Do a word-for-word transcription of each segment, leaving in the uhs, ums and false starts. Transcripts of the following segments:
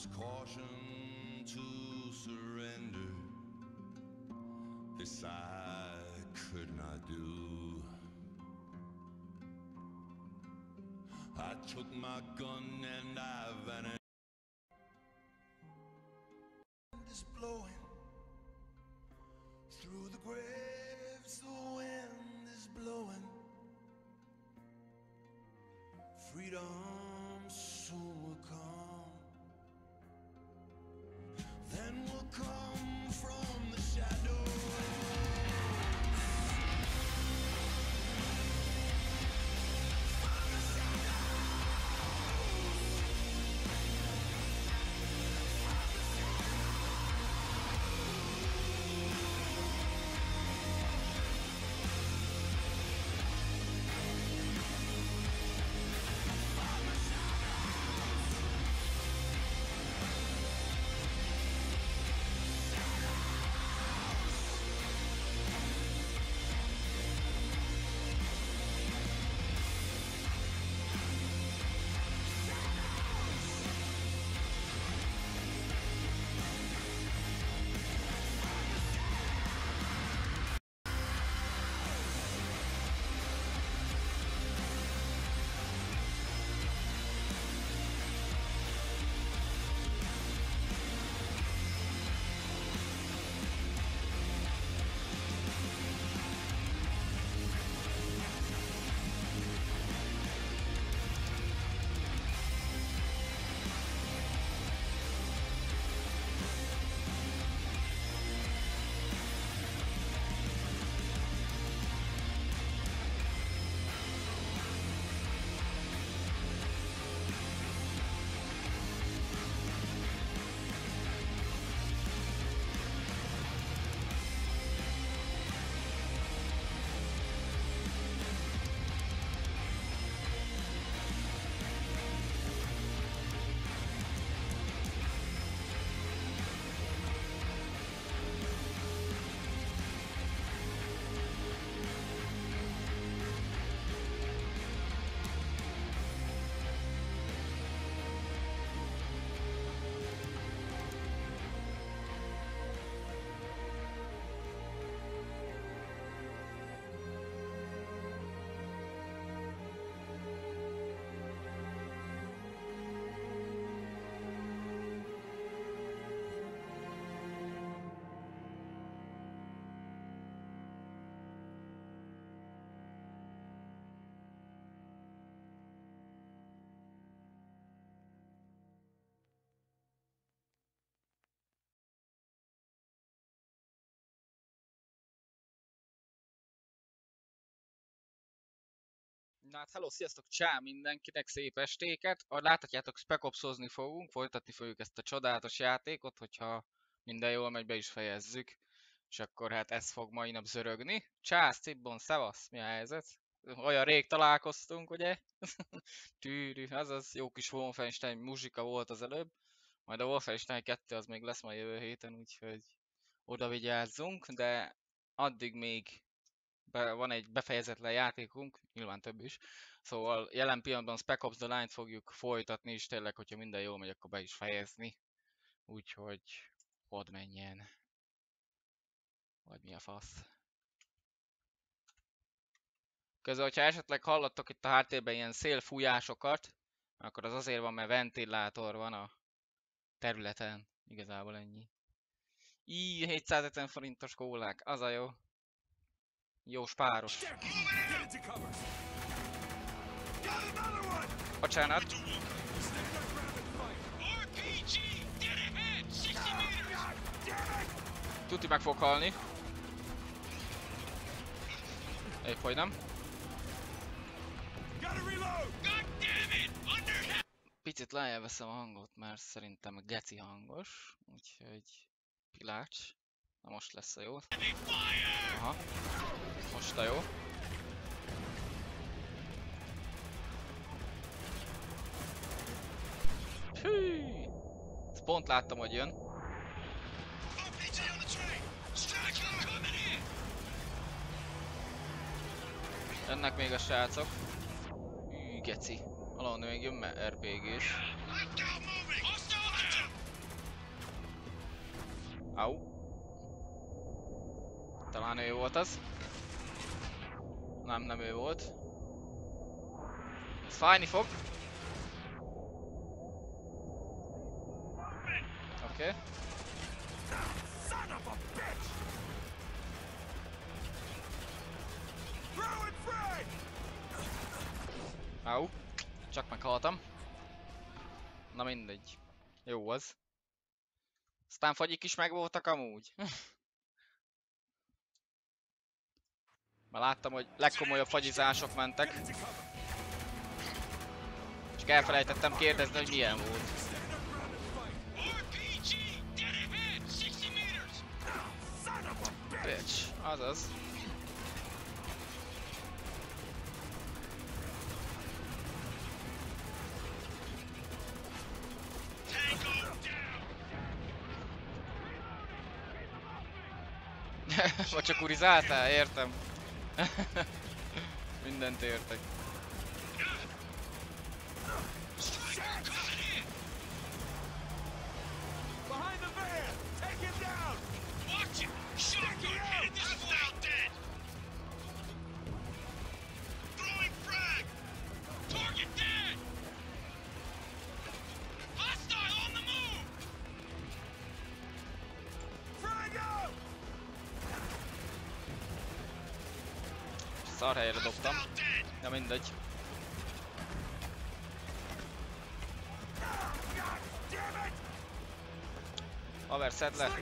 Just caution to surrender. This I could not do. I took my gun and I vanished. Wind is blowing through the graves. The wind is blowing. Freedom soon will come. Then will come from the shadows. Na hát hello, sziasztok, csá mindenkinek, szép estéket! Ahogy láthatjátok, Spec Ops-ozni fogunk, folytatni fogjuk ezt a csodálatos játékot, hogyha minden jól megy, be is fejezzük. És akkor hát ez fog mai nap zörögni. Csász, Cibbon, szevasz, mi a helyzet? Olyan rég találkoztunk, ugye? Tűrű, azaz, jó kis Wolfenstein muzsika volt az előbb. Majd a Wolfenstein kettő az még lesz majd jövő héten, úgyhogy oda vigyázzunk, de addig még Be, van egy befejezetlen játékunk, nyilván több is. Szóval jelen pillanatban Spec Ops The Line-t fogjuk folytatni, és tényleg, hogyha minden jól megy, akkor be is fejezni. Úgyhogy hadd menjen. Vagy mi a fasz. Közben, hogyha esetleg hallottok itt a háttérben ilyen szélfújásokat, akkor az azért van, mert ventilátor van a területen. Igazából ennyi. Így hétszázötven forintos kólák, az a jó. Jó spáros. Bocsánat. Tuti meg fog halni. Épp hogy nem. Picit lejjebb veszem a hangot, mert szerintem geci hangos. Úgyhogy pilács. Na most lesz a jó. Aha. Most a jó. Hű! Ezt pont láttam, hogy jön. Jönnek még a srácok. Hű, geci. Valahol még jön, mert er pé gés. Talán ő volt az. Nem, nem ő volt. Ez fájni fog. Oké. Okay. Au. Csak meghaltam. Na mindegy. Jó az. Aztán fagyik is megvoltak amúgy. Már láttam, hogy legkomolyabb fagyizások mentek. Csak elfelejtettem kérdezni, hogy milyen volt. Bitch, azaz. Vagy csak urizáltál? Értem. Mindent értek. Szar helyre dobtam. De mindegy. Haver, szedd le!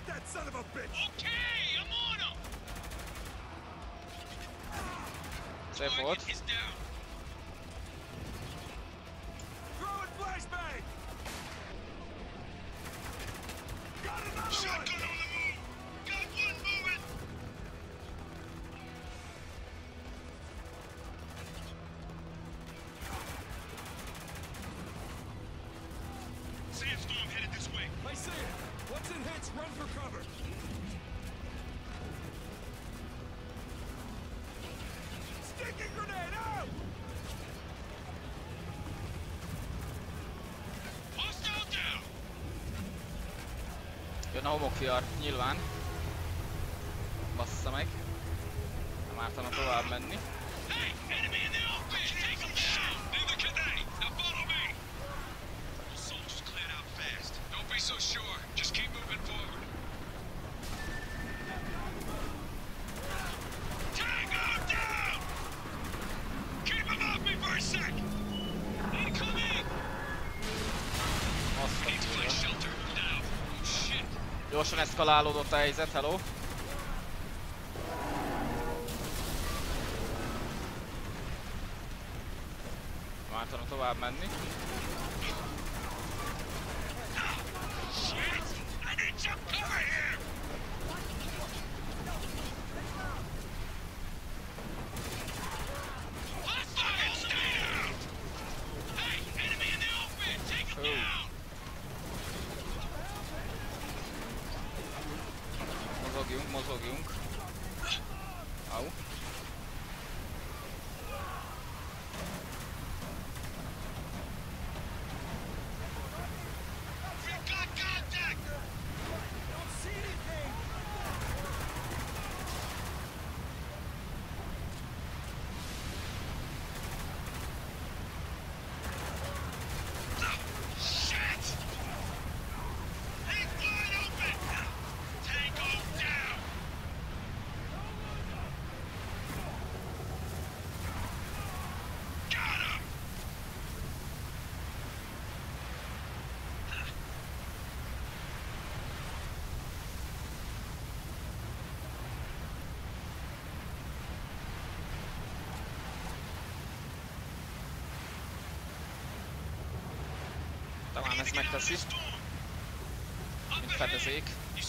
Szép volt. Jön a homokfiar, nyilván. Bassza meg. Nem ártana tovább menni. Gyorsan eszkalálódott a helyzet, hello. Vártanak tovább menni. Mozogjunk, mozogjunk. Au. Talán ez megteszi. Mint fedezék.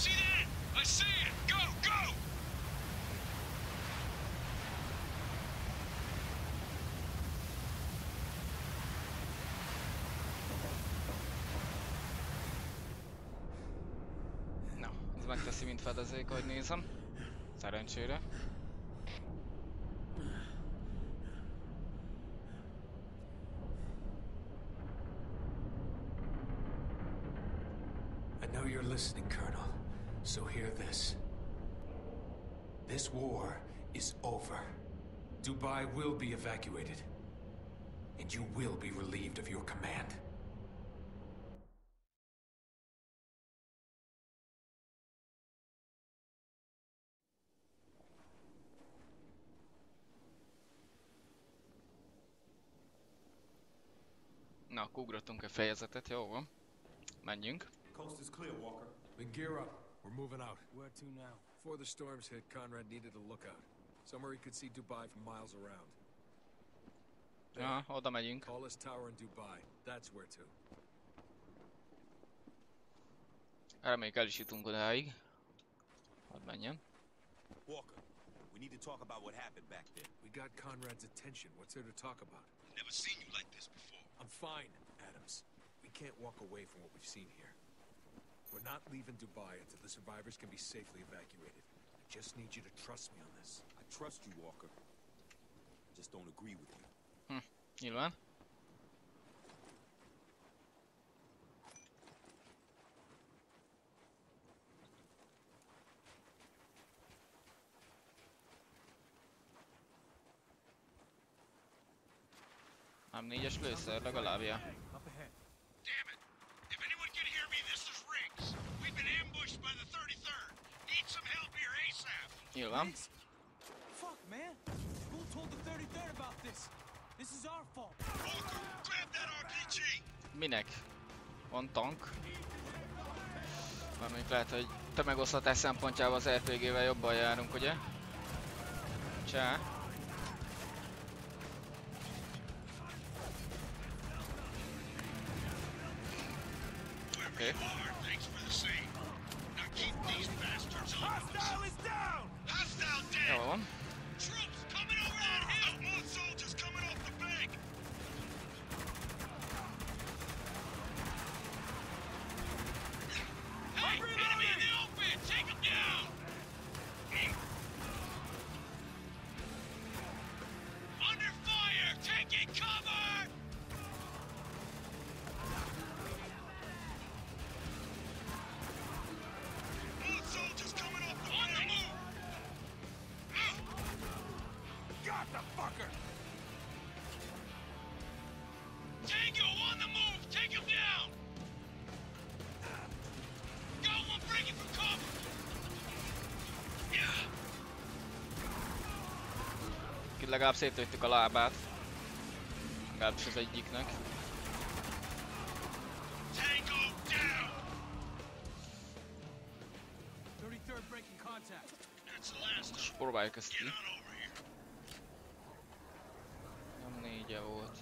Na, ez megteszi, mint fedezék, ahogy nézem. Szerencsére. I know you're listening, Colonel, so hear this. This war is over. Dubai will be evacuated. And you will be relieved of your command. Na, akkor ugrottunk egy fejezetet, jó van. Menjünk. Coast is clear, Walker. Then gear up. We're moving out. Where to now? Before the storms hit, Conrad needed a lookout. Somewhere he could see Dubai from miles around. Aha, oda megyünk. Tallest tower in Dubai. That's where to. Reméljük el is jutunk odáig. Hadd menjen. Walker, we need to talk about what happened back then. We got Conrad's attention. What's there to talk about? Never seen you like this before. I'm fine, Adams. We can't walk away from what we've seen here. We're not leaving Dubai until the survivors can be safely evacuated. I just need you to trust me on this. I trust you, Walker. Just don't agree with you. Hm, nyilván. Ám négyes lőszer legalább, ja. Up ahead. Damn it! If anyone can hear me, this is Riggs. We've been ambushed by the thirty-third. Need some help here ASAP. Nyilván. Fuck, man! Who told the thirty-third about this? This is our fault. Walker, grab that R P G. Minek? Van tank. Mármint lehet, hogy tömegoszlatás szempontjából az er pé gével jobban járunk, ugye? Csá. Okay. Thanks for the same. Now keep these bastards on. Hostile is down! Hostile dead. Jól van. Troops coming over that hill. More soldiers coming off the bank. Hey, enemy in the open. Take them down. Under fire. Taking cover. More soldiers coming off the on the move. Got the fucker! Tango on the move! Take him down! Got one breaking for cover! Yeah! Itt legalább szétlőttük a lábát. Legalábbis az egyiknek. Tango down! thirty-third breaking contact. That's the last of És them. próbáljuk ezt Get ki. on over here. Nem négye volt.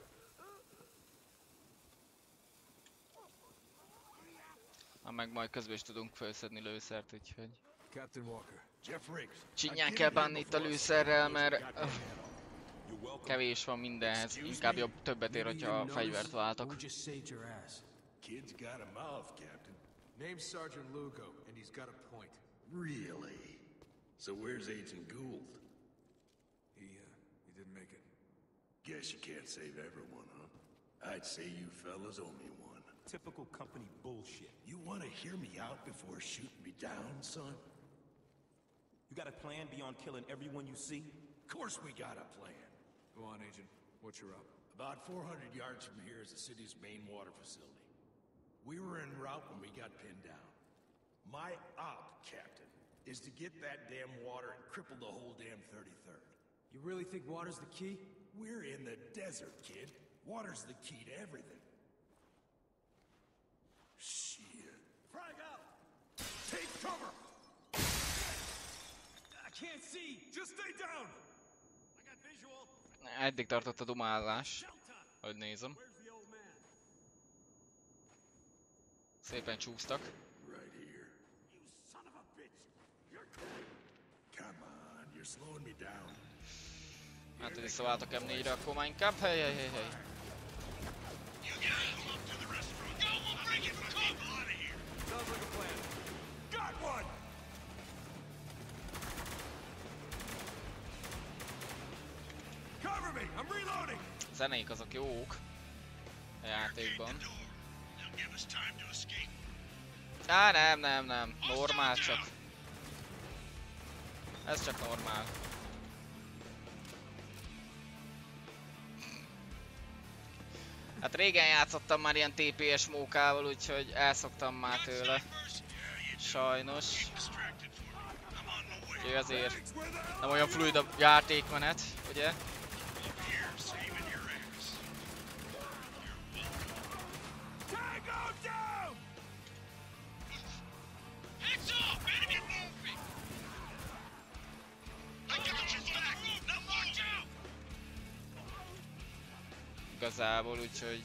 Ha meg majd közben is tudunk felszedni lőszert, úgyhogy... Captain Walker. Jeff Riggs. Csinyán kell bánni itt a lőszerrel, mert öh, You're welcome. kevés van mindenhez. Inkább jobb többet ér, hogyha a fegyvert váltok. just saved your ass. Kid's got a mouth, Captain. Name's Sergeant Lugo, and he's got a point. Really? So where's Agent Gould? He, uh, he didn't make it. Guess you can't save everyone, huh? I'd say you fellas owe me one. Typical company bullshit. You want to hear me out before shooting me down, son? You got a plan beyond killing everyone you see? Of course we got a plan. Go on, Agent. What's your up? About four hundred yards from here is the city's main water facility. We were en route when we got pinned down. My op, Captain, is to get that damn water and cripple the whole damn thirty-third. You really think water's the key? We're in the desert, kid. Water's the key to everything. Shit. Frag out! Take cover! I can't see! Just stay down! I got visual. Eddig tartott a dumálás. Hogy nézem. Where's the old man? Szépen csúsztak. Right here. You son of a bitch! You're dead! Come on, you're slowing me down. Hát, hogy visszaváltok em négyre, akkor már inkább. Hely, hely, hely, hely. You guys come up to the restaurant. Got one breaking for cover! Out of here! Sounds like a plan. Got one! Cover me! I'm reloading! A zenék azok jók. A játékban. They'll give us time to escape. Á, nem, nem, nem. Normál csak. Ez csak normál. Hát régen játszottam már ilyen té pé es mókával, úgyhogy elszoktam már tőle. Sajnos. Úgyhogy azért nem olyan fluid a játékmenet, ugye? Igazából, úgyhogy...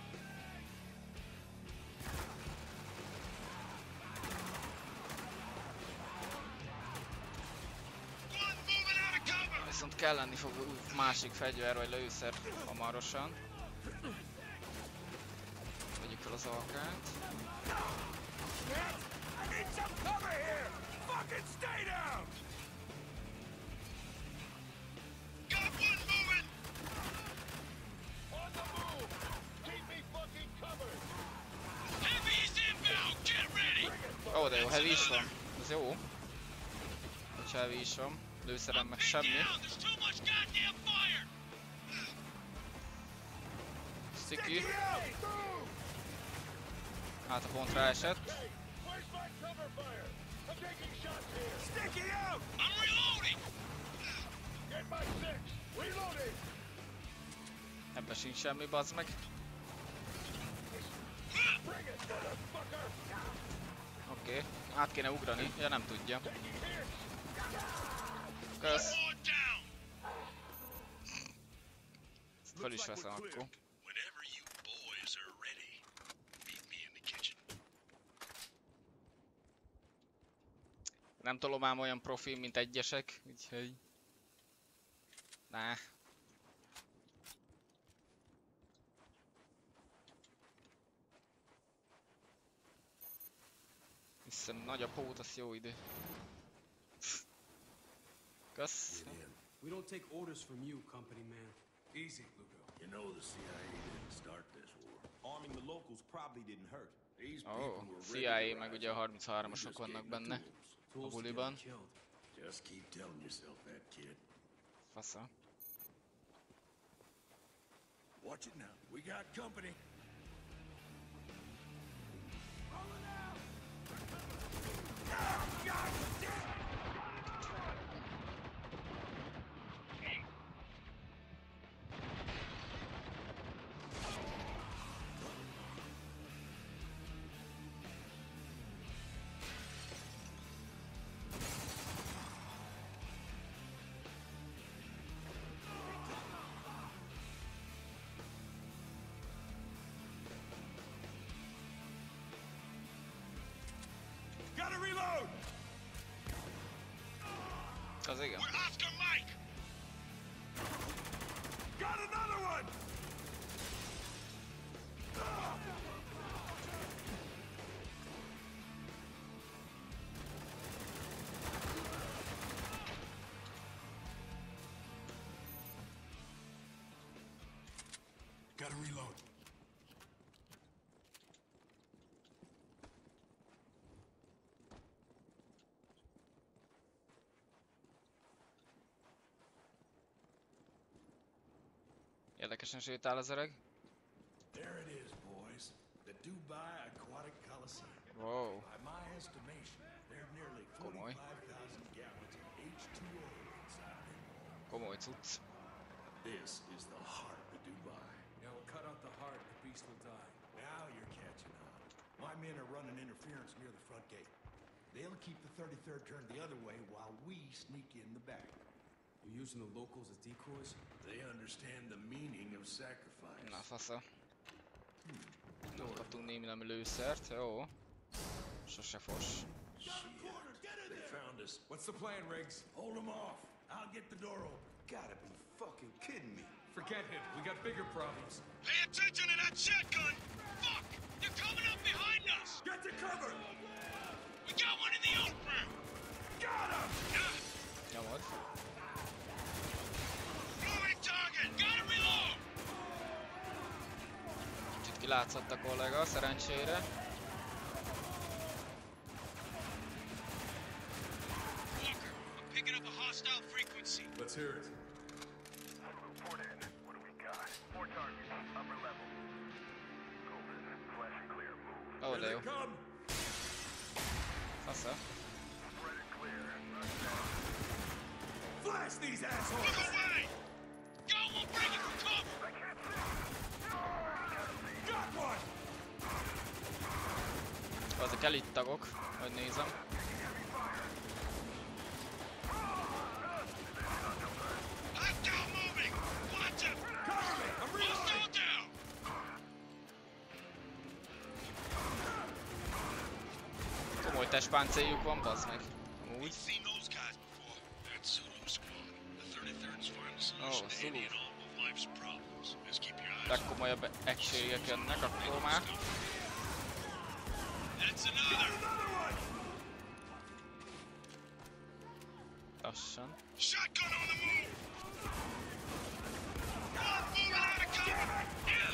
Viszont kell lenni fog másik fegyver vagy lőszer hamarosan. Vegyük fel az alkát. Ó, de jó, heavy is van. Ez jó. Hogyha heavy is van. Lőszerem meg semmi. Sticky. Hát a pont ráesett. Ebben sincs semmi, bazd meg. Oké, okay. Át kéne ugrani, ja nem tudja. Kösz. Ezt fel is veszem akkor. Nem tolom ám olyan profi, mint egyesek, úgyhogy... Nah. Hiszem nagy a pót, az jó idő. Kösz. We don't take orders from you, company man. Easy, Lugo. You know the C I A didn't start this war. Arming the locals probably didn't hurt. These Ó, people were C I A ready to meg rise ugye a up. harmincharmasok We just vannak gave them benne. tools. A Tools to buliban. get killed. Just keep telling yourself that, kid. Fasza. Watch it now. We got company. Gotta reload! Az igen. We're Oscar Mike! Got another one! Gotta reload. Érdekesen sétál az öreg. There it is, boys. The Dubai Aquatic Coliseum. Wow. By my estimation, there's nearly Komoly. forty-five thousand gallons of H two O inside them. Komoly cucc. This is the heart of Dubai. Now we'll cut out the heart, the beast will die. Now you're catching on. My men are running interference near the front gate. They'll keep the thirty-third turned the other way while we sneak in the back. You're using the locals as decoys? They understand the meaning of sacrifice. Na fasza. Nem kaptunk némi nem lőszert, jó. Sose fos. They found us. What's the plan, Riggs? Hold them off. I'll get the door open. Gotta be fucking kidding me. Forget him. We got bigger problems. Pay attention to that shotgun! Fuck! They're coming up behind us! Get to cover! We got one in the open! Got him! Nyomod. Moving target! Gotta reload! Kicsit kilátszott a kollega, szerencsére. Walker, I'm picking up a frequency. Let's hear it. Report in. What do we got? Four targets, upper level. Golden, flash and clear, move. Ó, de Here jó. they come. Fasza. Spread it clear. Not down. Flash these Look assholes! away! Go, we'll break it for cover! I can't see. Got one! Azok elit tagok, hogy nézem. Hostile moving! Watch it! Cover me! I'm reloading! Hostile down! Komoly testpáncéljuk van, bazd meg. Úgy. We've seen those guys before. That's Zulu Squad. The thirty-third's find a Oh, solution to Zulu. any and all of life's problems. Just keep your eyes on Legkomolyabb egységek jönnek akkor már. That's another! Another one! Lassan. Shotgun on the move! One moving out of cover! Yeah!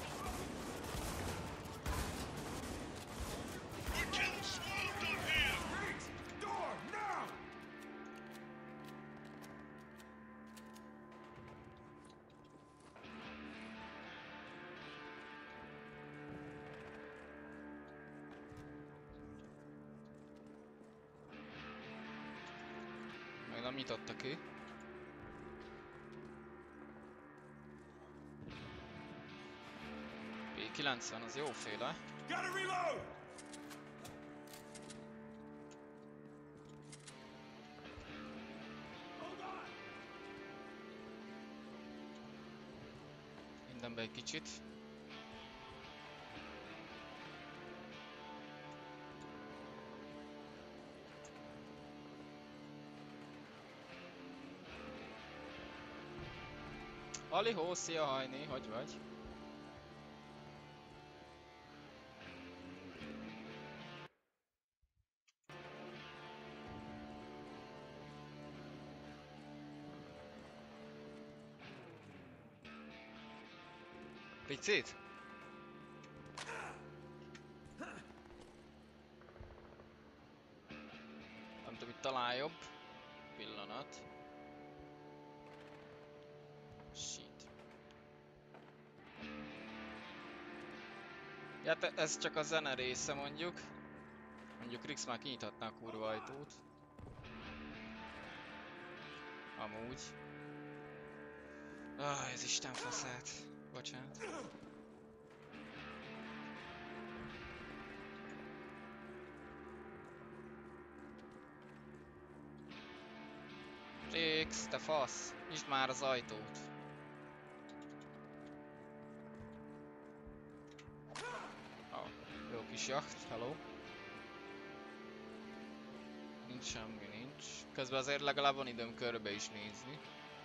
We're getting swamped up here! Reach! Door! Now! Még nem nyitotta ki. P kilencven az jóféle. Gotta reload! Mindenbe egy kicsit. Alihó, szia Hajni, hogy vagy? Picit? Nem tudom, itt talán jobb. Pillanat. Shit. Ja, te, ez csak a zene része mondjuk. Mondjuk Rix már kinyithatná a kurva ajtót. Amúgy. Ah, ez Isten faszát. Bocsánat. Rix, te fasz! Nyisd már az ajtót! Oh, jó kis jacht, hello. Nincs semmi, nincs. Közben azért legalább van időm körbe is nézni.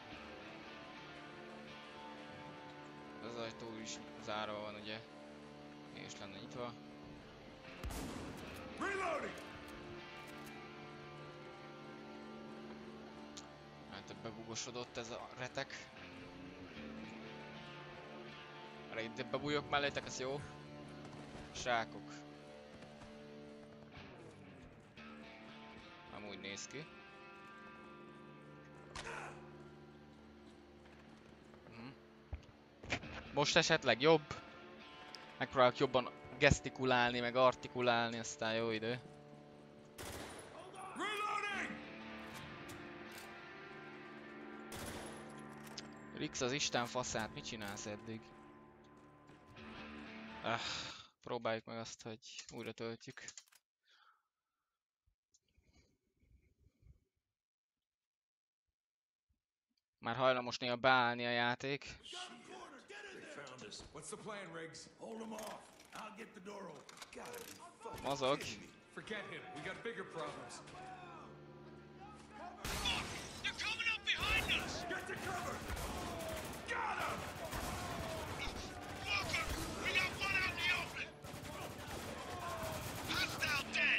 Az ajtó is zárva van, ugye? És lenne nyitva. Reloading! Hát bebugosodott ez a retek. Erre itt bebújok mellétek, az jó? Srákok. Amúgy néz ki. Mhm. Most esetleg jobb. Megpróbálok jobban gesztikulálni, meg artikulálni, aztán jó idő. Reloading! Rix az Isten faszát, mit csinálsz eddig? Ah, próbáljuk meg azt, hogy újra töltjük. Már hajlamos néha beállni a játék. They found us. What's the plan, Riggs? Hold them off. I'll get the door open. Gotta be fucking Mozog. kidding me. Forget him. We got bigger problems. Fuck! They're coming up behind us! Get to cover! Got him! Walker! We got one out in the open! Hostile dead!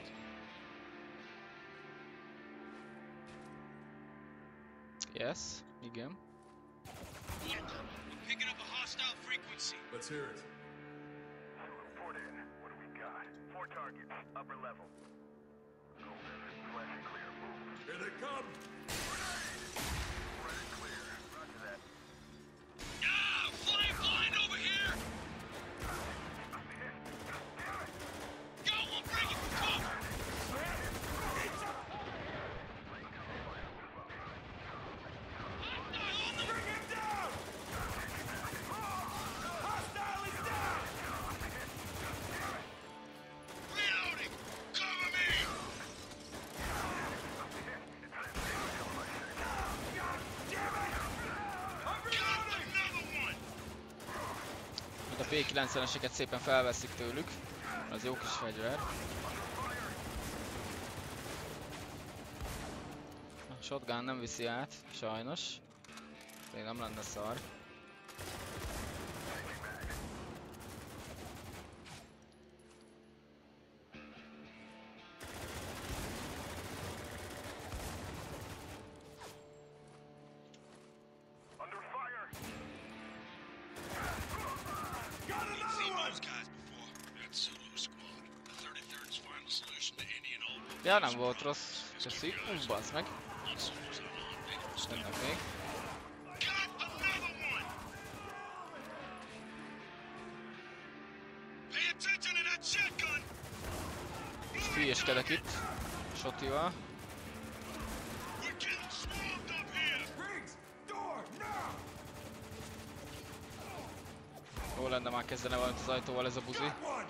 Yes, igen. Walker, we're picking up a hostile frequency. Let's hear it. Report in. What do we got? Four targets, upper level. Golden, flash and clear, move. Here they come! P kilencveneseket szépen felveszik tőlük. Az jó kis fegyver. A shotgun nem viszi át, sajnos. Még nem lenne szar. Ja, nem volt rossz. Köszi. Úgy bazd meg. Jönnek még. És hülyeskedek itt. Sotival. Jó lenne már kezdene valamit az ajtóval ez a buzi.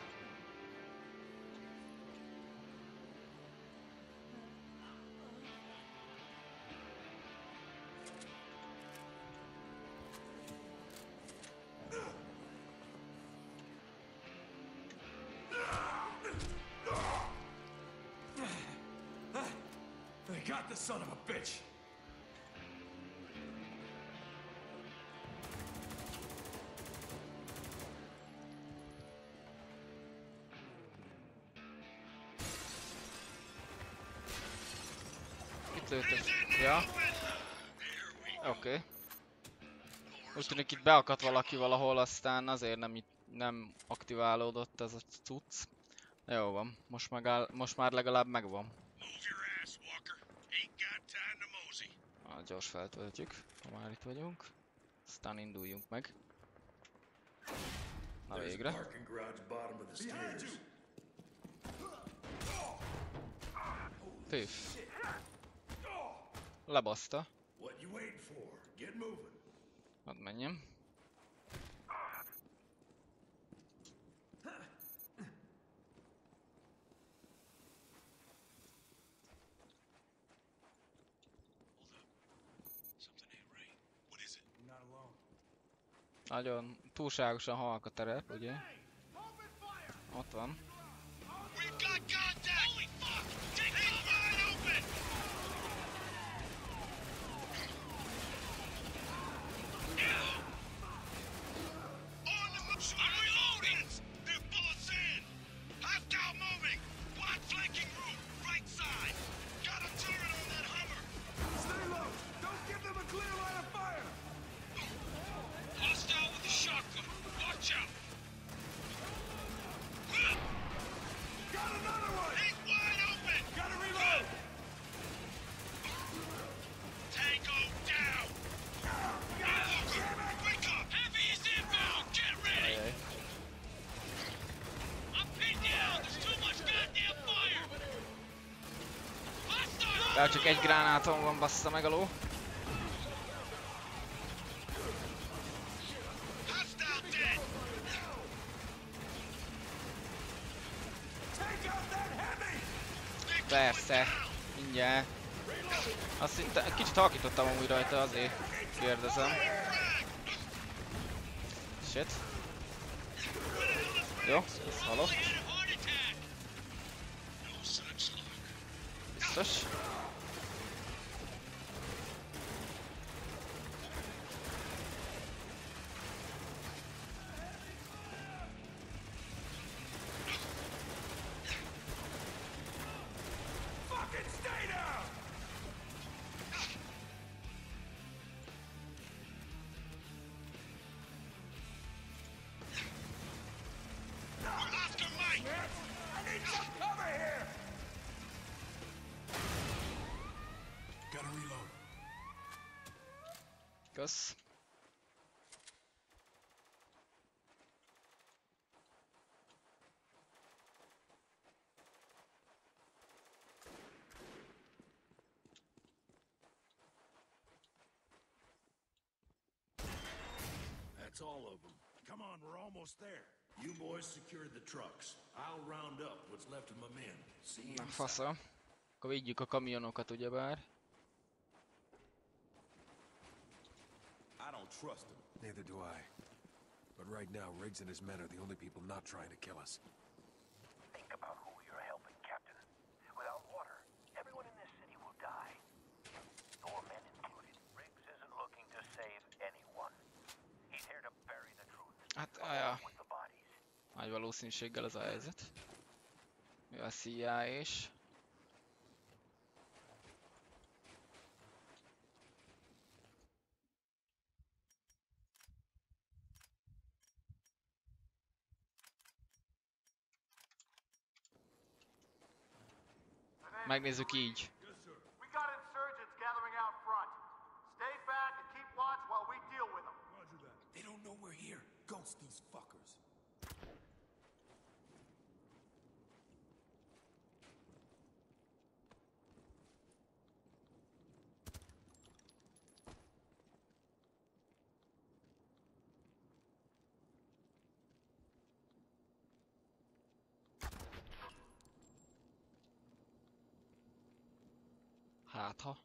Got the son of a bitch! Itt lőttek. Ja. Oké. Okay. Úgy tűnik itt beakadt valaki valahol, aztán azért nem, itt, nem aktiválódott ez a cucc. Jó van, most, megáll, most már legalább megvan. Ah, gyors feltöltjük, ha már itt vagyunk. Aztán induljunk meg. Na végre. Püff. Lebaszta. Hadd menjem. Nagyon túlságosan halk a terep, ugye? Ott van. De csak egy gránáton van, bassza meg a ló. Persze, mindjárt. Azt szinte kicsit halkítottam amúgy rajta, azért kérdezem. Shit. Jó, ez halott. Biztos. Kösz. That's all of them. Come on, we're almost there. You boys secured the trucks. I'll round up what's left of my men. See you Na inside. fasza. Akkor vigyük a kamionokat ugyebár. I don't trust him. Neither do I. But right now, Riggs and his men are the only people not trying to kill us. Think about who you're helping, Captain. Without water, everyone in this city will die. Your men included. Riggs isn't looking to save anyone. He's here to bury the truth. Hát, aja, With the bodies. nagy valószínűséggel az a helyzet. Ő a C I A-s. Megnézzük így. We got insurgents gathering out front. Stay back and keep watch while we deal with them. Roger that. They don't know we're here. Ghost these fuckers. Hát ha.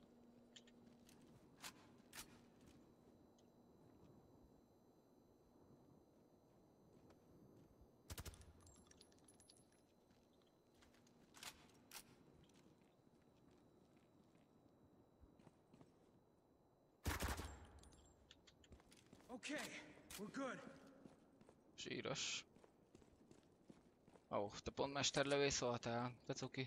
Okay, we're good. Síros. Ó, oh, te pont mesterlövész voltál, te cuki.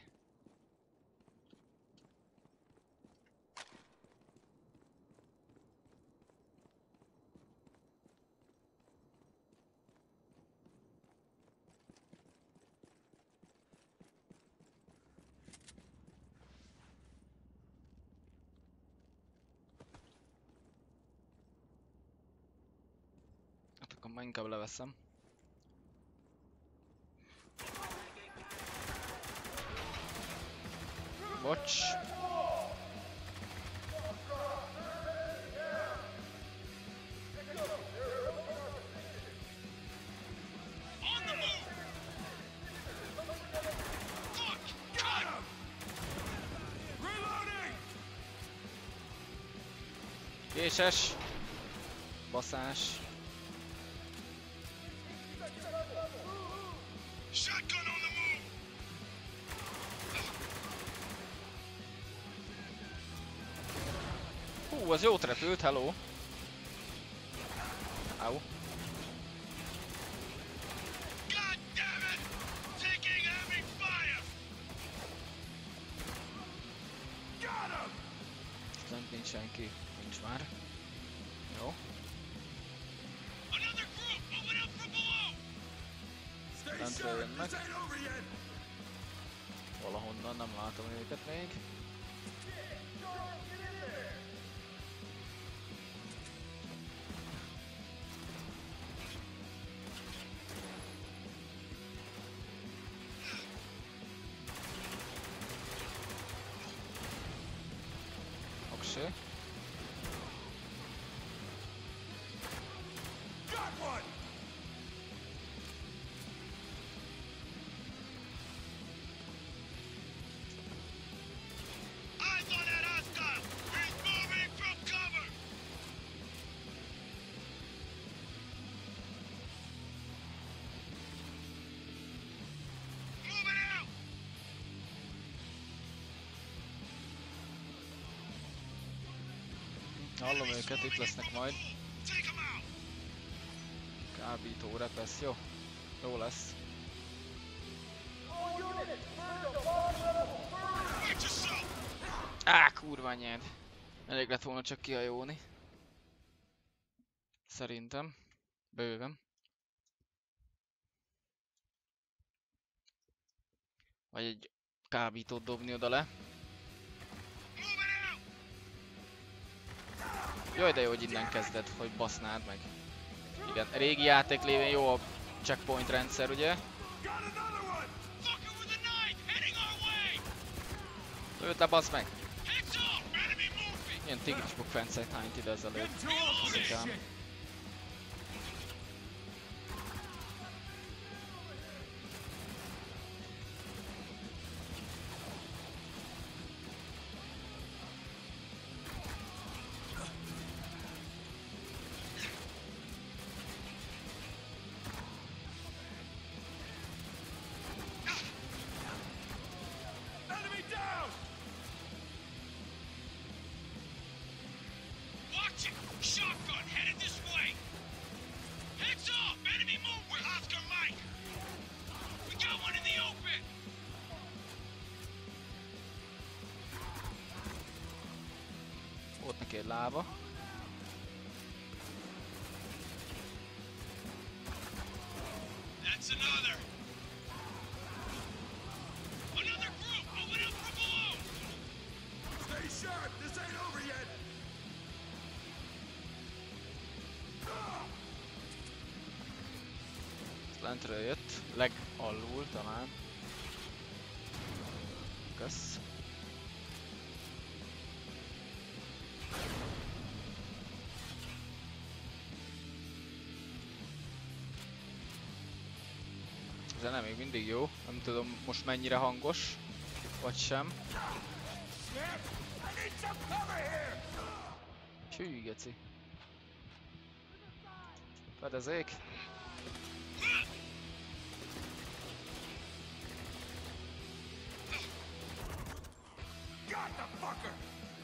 Hát akkor már inkább leveszem. Bocs. On the move! Fuck! Got him! Reloading! Késes. Baszás. Shotgun on the move! Hú, az jót repült, hello. Au. God damn it! Taking heavy fire! Got him! Lent nincs senki. Nincs már. Jó. Another group moving up from below! Lentről jönnek. Valahonnan nem látom őket még. Oké. Got one! Eyes on that hostile! He's moving from cover! Moving out! Hallom őket, itt lesznek majd. Take him out! Kábító repesz, jó. Jó lesz. Watch yourself! Á, kurva anyád. Elég lett volna csak kihajóni. Szerintem. Bőven. Vagy egy kábítót dobni oda le. Moving out! Jaj, de jó, hogy innen kezded, hogy basznád meg. Igen, régi játék lévén jó a checkpoint rendszer, ugye? Got another one! Fucker with a knife heading our way! Lőd le, basz meg! Heads up! Enemy moving! Milyen tigris bukfencet hányt ide ezelőtt. Szerintem. Volt neki egy lába. That's another. Another group moving up from below. Stay sharp! This ain't over yet! Lentről jött, legalul talán. Kösz. A zene még mindig jó, nem tudom most mennyire hangos, vagy sem. Hű, geci. Fedezék. Got the fucker!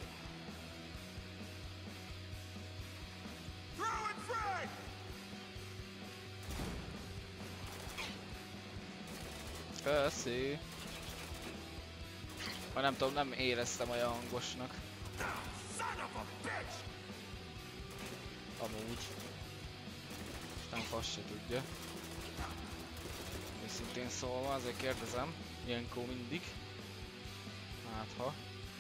Throwing frag! Köszi. Ha nem tudom, nem éreztem olyan hangosnak. Son of a bitch! Amúgy. Nem fasz se tudja. Őszintén szólva, azért kérdezem. Ilyenkor mindig. Hát ha.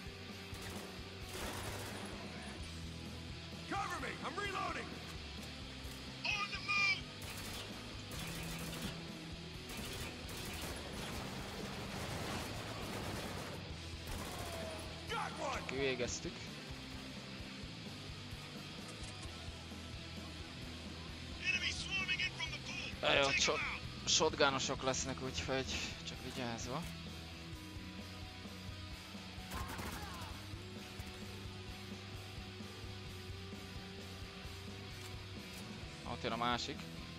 Cover me! I'm reloading! On the move. Got one! Kivégeztük. Enemy swarming in from the pool. Jó, Take 'em shot, out. shotgunosok lesznek, úgyhogy csak vigyázva. Ott jön a másik.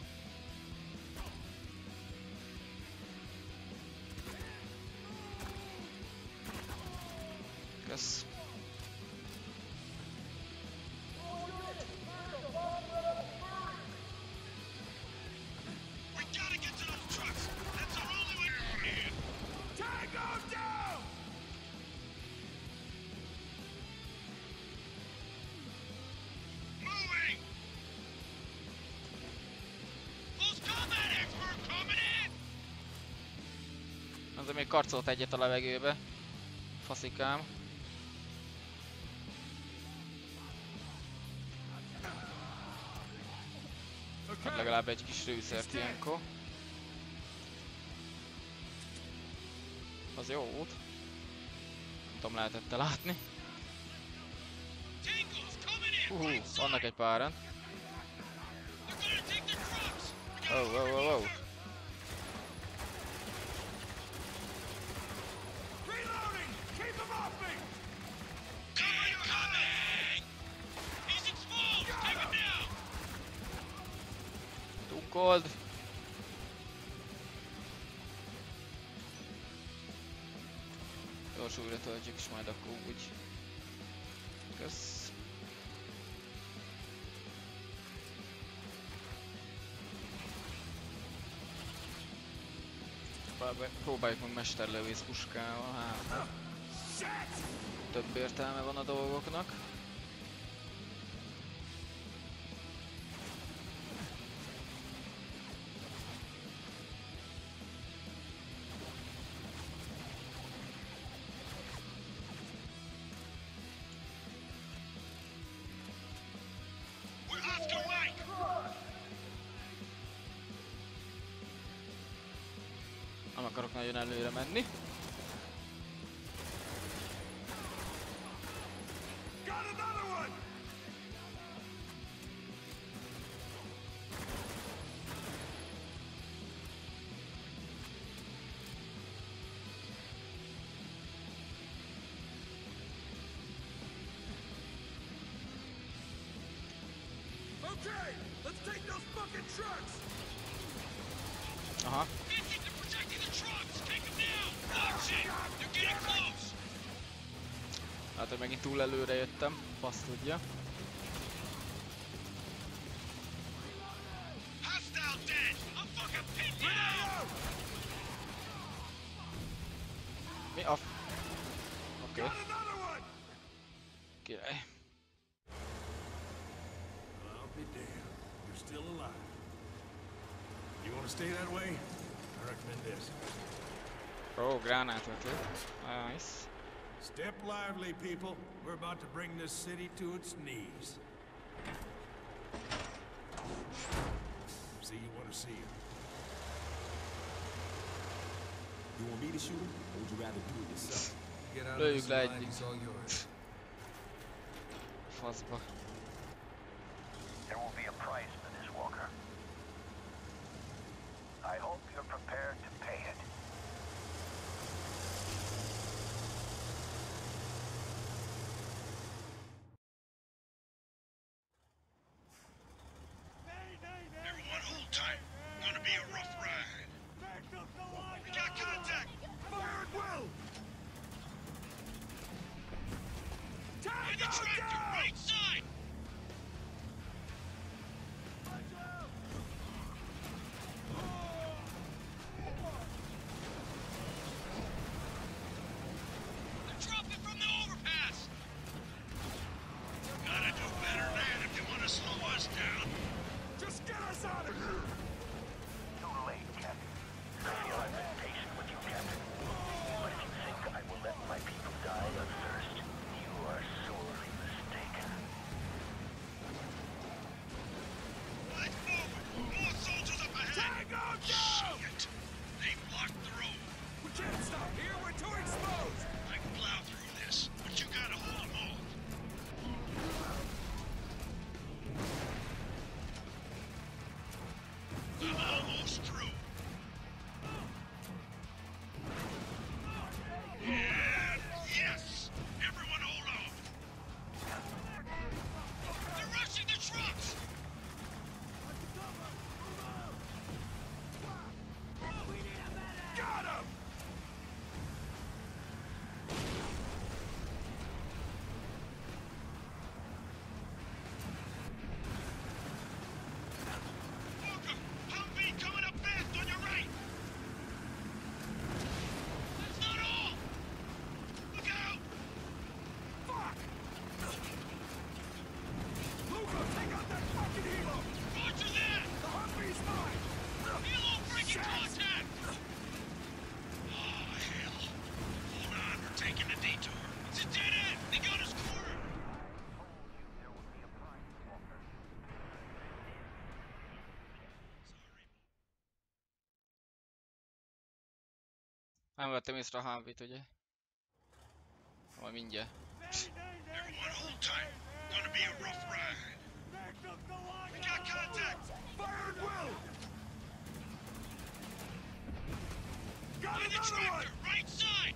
Kösz. We gotta get to those trucks. That's our only way. Yeah. Tango down! Moving. Close combat expert coming in. Azért még karcolt egyet a levegőbe. Faszikám. Hát legalább egy kis rőszert ilyenkor. Az jó út. Nem tudom, lehetett-e látni. Tangos coming in. Uhú, Right side. vannak egy páran. They're gonna take the trucks. We gotta Oh, oh, oh, oh. Reloading! Keep them off me! Incoming! He's exposed. Take him down. Tunkold! Gyors újra töltjük, és majd akkor úgy. Kösz. Próbálj- Próbáljuk meg mesterlövész puskával, hát több értelme van a dolgoknak. We're Oscar Mike. Nem akarok nagyon előre menni. Got another one! Okay, let's take those fucking trucks! Aha. fifty to protecting the trucks. Take them down. Watch it. They're getting close. Hát, hogy megint túl előre jöttem, fasz tudja. Hostile dead. I'm fucking pinned down. Mi a f... Oké, Got another one! király. stay that way? I recommend this. Ó, gránátvető. Nice. Step lively, people. We're about to bring this city to its knees. See you want to see you. You want me to shoot him, or would you rather do it yourself? Get out of Lőjük this le line, egyik. he's all yours. Faszba. There will be a price for this, Walker. I hope you're prepared to pay it. Everyone hold tight. Gonna be a rough ride. We got contact! Fire at will! In the tractor, right side! They're dropping from the overpass! Gotta do better than that if you want to slow us down. Just get us out of here! Too late, Captain. I feel I've been patient with you, Captain. But if you think I will let my people die of thirst, you are sorely mistaken. Let's move! More soldiers up ahead! Tango down! Shit! They blocked the road. We can't stop here, we're too exposed! I can plow through this, but you gotta hold them off. I'm almost through. And yes! Everyone hold on! They're rushing the trucks! Got him! Walker! Humvee coming up fast on your right! That's not all! Look out! Fuck! Luca, take out that fucking helo! Roger that! The Humvee's mine! Helo breaking Shit! contact! Oh, hell. Hold on, we're taking a detour. It's a dead end! They got us cornered! There will be a price, Walker. Nem vettem észre a Humvee-t, ugye? Majd mindjárt. Everyone hold tight. Gonna be a rough ride. We got contact! Fire at will! Got In the another one! tractor, right side!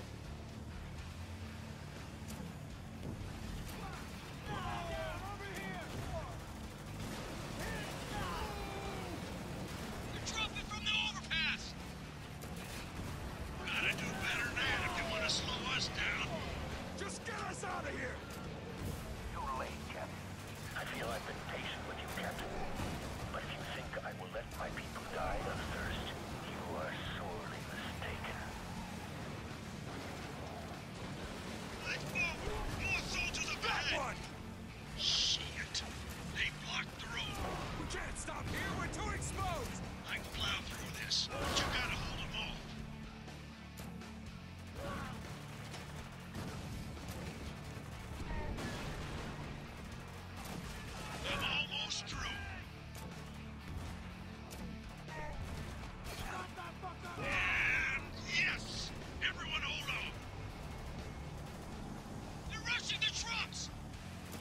They're dropping from the overpass! Gotta do better than that if you want to slow us down. Just get us out of here! Too late, Captain. I feel I've been patient with you, Captain. But if you think I will let my people die of thirst, you are sorely mistaken. Let's move! More soldiers up That ahead! one! Shit! They blocked the road. We can't stop here, we're too exposed! I can plow through this, but you gotta hold them off. I'm almost through. And yes! Everyone hold on! They're rushing the trucks!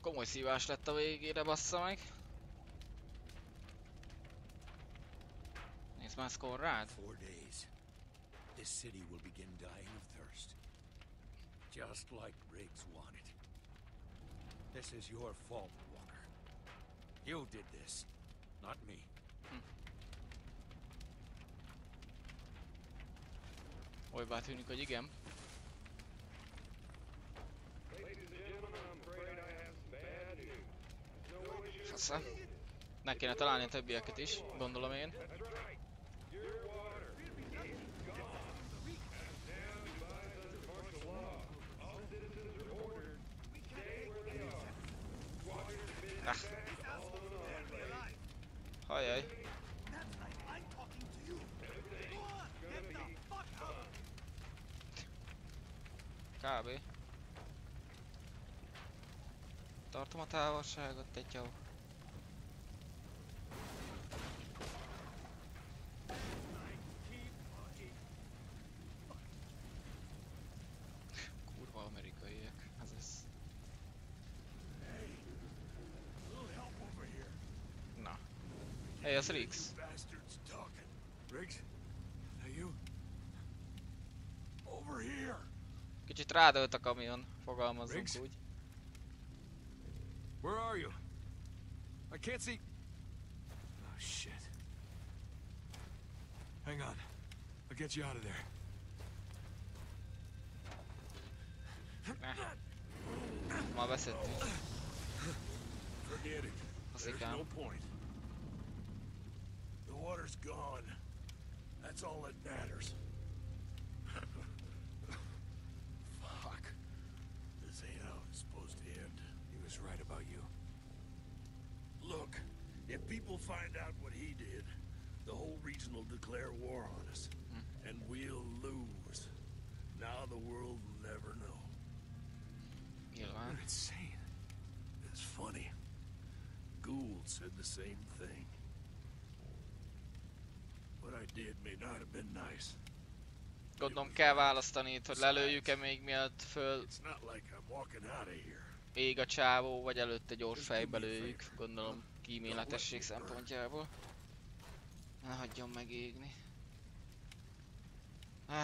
Komoly szívás lett a végére, bassza meg. Nézd már, Conrad. Four days. This city will begin dying of thirst. Just like Riggs wanted. This is your fault, Walker. You did this, not me. Olybá tűnik, hogy igen. Fasza. Meg kéne találni a többieket is, gondolom én. Ah. Hajjaj. Kb. Tartom a távolságot, tetyó. Kurva amerikaiak, ez ez. Na. Hey, az Riggs. Bastards talking. Riggs? Are you? Over here. Kicsit rádölt a kamion, fogalmazzunk Riggs? úgy. Where are you? I can't see. Oh shit. Hang on. I'll get you out of there. Ma beszéltünk. Forget it. There's Faszikám. no point. The water's gone. That's all that matters. Fuck. This ain't how it's supposed to end. He was right about you. Look, if people find out what he did, the whole region will declare war on us. And we'll lose. Now the world will never know. Nyilván. You're insane. It's funny. Gould said the same thing. What I did may not have been nice. Gondolom kell választani itt, hogy lelőjük-e még mielőtt föl It's not like I'm walking out of here. ég a csávó, vagy előtte gyors fejbe lőjük. Gondolom kíméletesség szempontjából. Ne hagyjon megégni. Ah,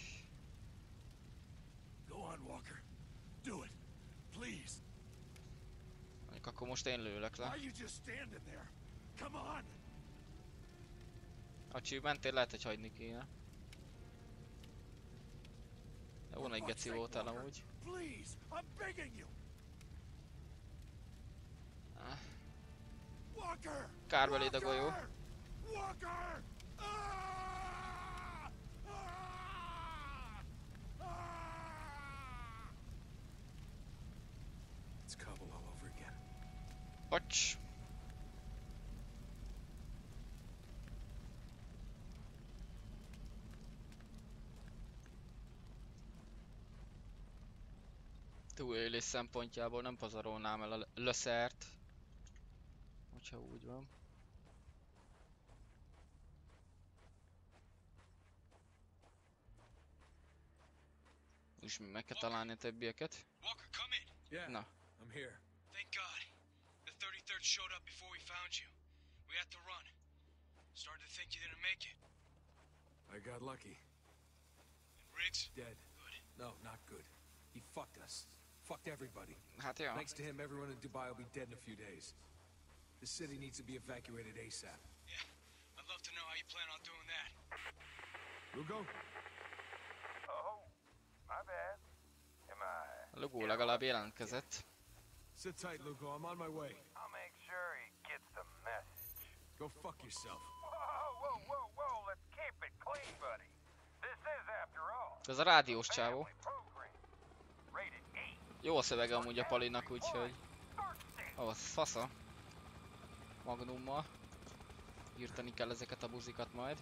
Go on, Walker. Do it. Please. mondjuk akkor most én lőlek Why le. are you just standing there? Come on. Achievementért lehet, hogy hagyni kéne. De volna egy For fuck's geci sake, voltál Walker. amúgy. Please, I'm begging you. Ah, Walker. kár beléd a golyó. Walker! Walker! Ah! Ah! Ah! It's Kabul all over again. Bocs. Túlélés szempontjából nem pazarolnám el a löszert. Hogyha úgy van. És meg kell találni a többieket. Walker, come in. Yeah, Na. I'm here. Thank God. The thirty-third showed up before we found you. We had to run. Started to think you didn't make it. I got lucky. And Riggs? Dead. Good. No, not good. He fucked us. Fucked everybody. Hát ja. Thanks to him, everyone in Dubai will be dead in a few days. The city needs to be evacuated ASAP. Yeah. I'd love to know how you plan on doing that. Lugo? Oh, my bad. Am I? A Lugo legalább jelentkezett. Sit tight, Lugo. I'm on my way. I'll make sure he gets the message. Go fuck yourself. Whoa, whoa, whoa, whoa, let's keep it clean, buddy. This is, after all, Ez a rádiós csávó. family program. Rated eight. Jó a szövege amúgy a Palinak, úgyhogy... Ó, az fasza. Magnummal. Írtani kell ezeket a buzikat majd.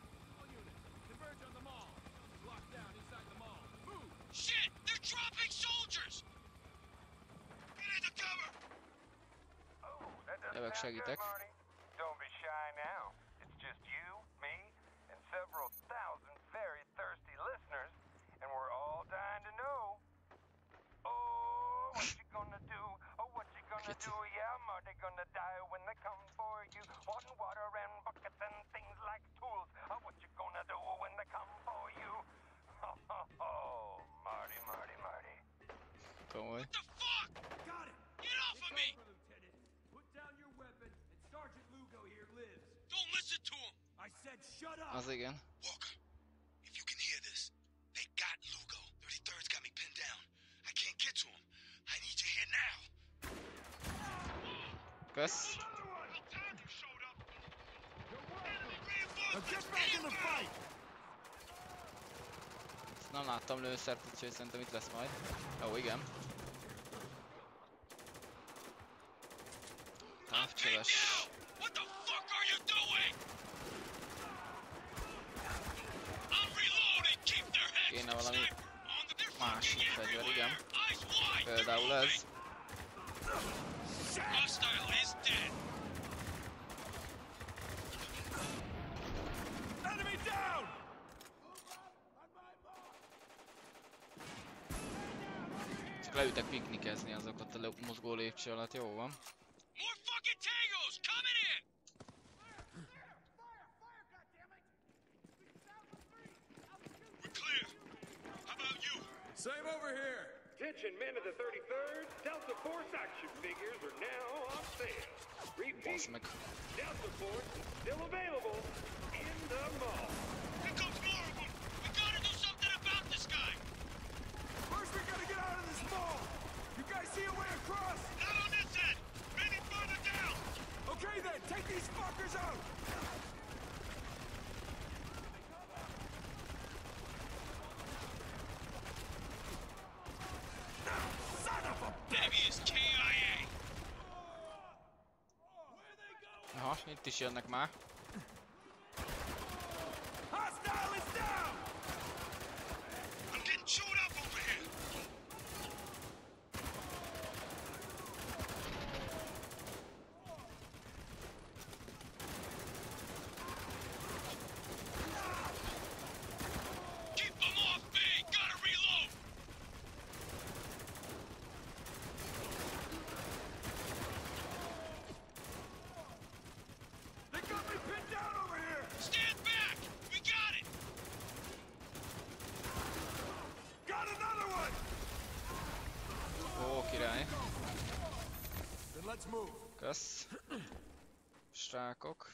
Shit! They're dropping soldiers! Get into cover! Oh, that doesn't Jövök, sound good, segítek. Marty. Don't be shy now. It's just you, me, and several thousand very thirsty listeners, and we're all dying to know. Oh, what you gonna do? Oh, what you pici. do ya? Are they gonna die when they come for you? Wanting water and buckets and things like tools. Uh, what you gonna do when they come for you? Oh, oh, oh, Marty, Marty, Marty. Komoly. What the fuck? Got it! Get off of me! Lieutenant. Put down your weapon, and Sergeant Lugo here lives. Don't listen to him! I said shut up! Az igen. Walker, if you can hear this, they got Lugo. thirty-third's got me pinned down. I can't get to him. I need you here now. Kösz. About time you showed up! Enemy Now reinforcements get back in the inbound! fight! Ezt nem láttam lőszert, úgyhogy szerintem itt lesz majd. Ó, igen. I'm pinned Távcseles. down! What the fuck are you doing? I'm reloading! Keep their heads! Kéne valami Sniper on the... They're másik fucking fegyver, everywhere! igen. Eyes wide! They're Például ez. moving! Hostile is dead! Enemy down! Csak leütek piknikezni azok ott a lé- mozgó lépcső alatt, jó van. More fucking tangos coming in! We're clear. How about you? Same over here! Attention men of the thirty-third, Delta Force action figures are now on sale. Repeat, Basz meg. Delta Force is still available in the mall. Here comes more of them! We gotta do something about this guy! First we gotta get out of this mall! You guys see a way across? Not on this end! Maybe further down! Okay then, take these fuckers out! Son of a Enemy is K I A! Aha, itt is jönnek már. hostile is down! I'm getting chewed up over here! Keep them off me! Gotta reload! They got me pinned down over here! Stand back! We got it! Got another one! Ó, király. Then let's move. Kösz. Srákok.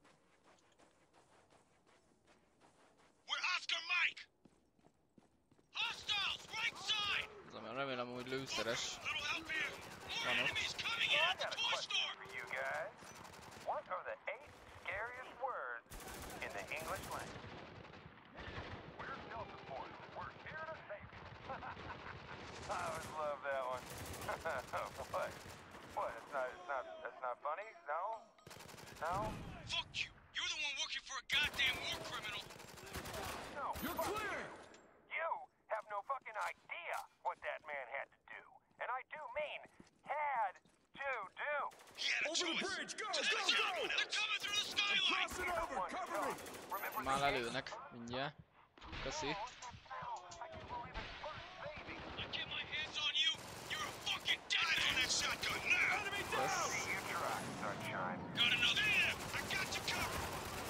We're Oscar Mike! Hostiles, right side! Azon remélem, hogy lőszeres. Little help here! More Come on. enemies coming in I at the got a toy question store! for you guys. What are the eight scariest words in the English language? We're Delta Force. We're here to save you. I always love that one. What? What? It's not. It's not. That's not funny. No. No. Fuck you! You're the one working for a goddamn war criminal! No. You're fuck clear! You have no fucking idea what that man had to do. And I do mean had to do. He had a Over the choice! bridge! Go, To go, take go! someone else. They're coming through the skylight! Crossing over! One Cover me! shot. Remember Már the lelőnek. Mindjárt. Köszi. I can believe it's first baby. I get my hands on you, you're a fucking dead man! that shotgun now! Enemy Kösz. down! See you try, sunshine. Got another there! I got you covered!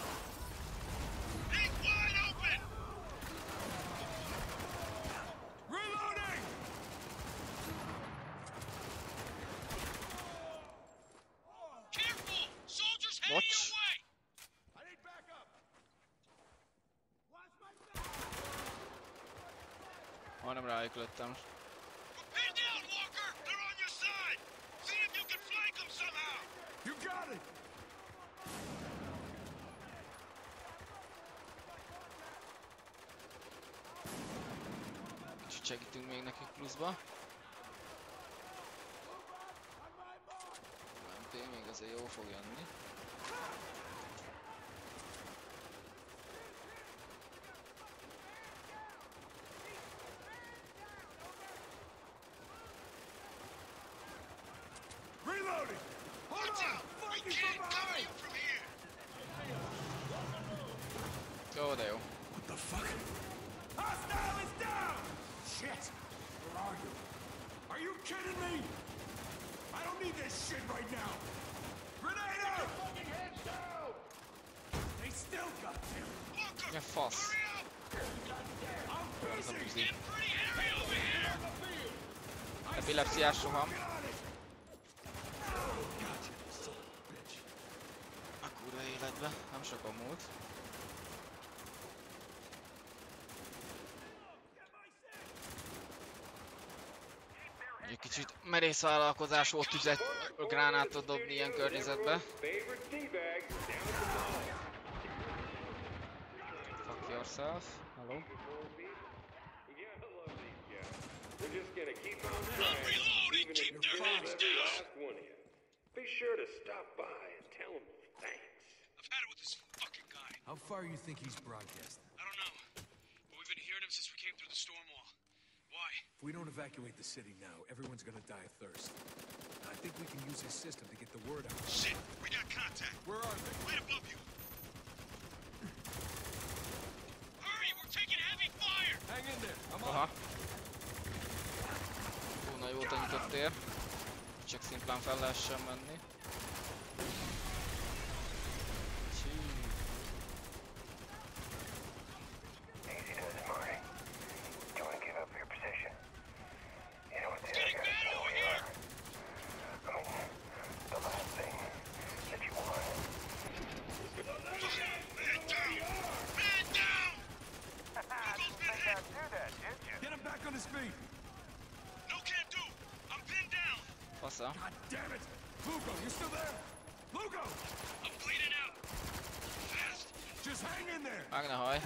Ain't wide open! Reloading! Careful! Soldiers heading Watch. your way! I need backup! Majdnem rájuk lőttem. We're pinned down, Walker! They're on your side! See if you can flank them somehow! You got it! Kicsit segítünk még nekik pluszba. em pé még azért jó fog jönni. Reloading! Hold Watch on! out! We Fight me can't from cover behind! you from here! Jó, de jó. What the fuck? Hostile is down! Shit! Where are you? Are you kidding me? I don't need this shit right now! Grenade out! Fucking heads down! Stay still, goddamn! Walker, Ja fasz. hurry up! I'm Ez a busy! buzi. Getting pretty hairy over here! Epilepsziás roham. Get on it! Gotcha, son of a bitch. A kurva életbe. Nem sokan múlt. Egy kicsit merész vállalkozás volt tüzet, gránátot dobni ilyen környezetbe. Favorite teabag down at the mall. Fuck yourself. Hello. Yeah, I love these guys. They're just gonna keep on I'm trying, reloading! even Keep if their it kills heads every down! last one of you. Be sure to stop by and tell them thanks. I've had it with this fucking guy. How far you think he's broadcasting? I don't know. But we've been hearing him since we came through the storm wall. Why? If we don't evacuate the city now, everyone's gonna die of thirst. I think we can use his system to get the word out. Shit! We got contact. Where are they? Right above you. Hurry! We're taking heavy fire! Hang in there. I'm Aha. Ó, na jót nyitott tér. Csak szimplán fel lehessen menni. Csí. Easy does it, Marty. You want to give up your position? You know what the other Getting guys bad know over we here! are. I mean, the last thing that you want. Man down! Man down! Lugo's been hit! Do that, did you? Get him back on his feet! No can do! I'm pinned down! Fasza. God damn it! Lugo, you still there? Lugo! I'm bleeding out! Fast! Just hang in there! Meg ne haj.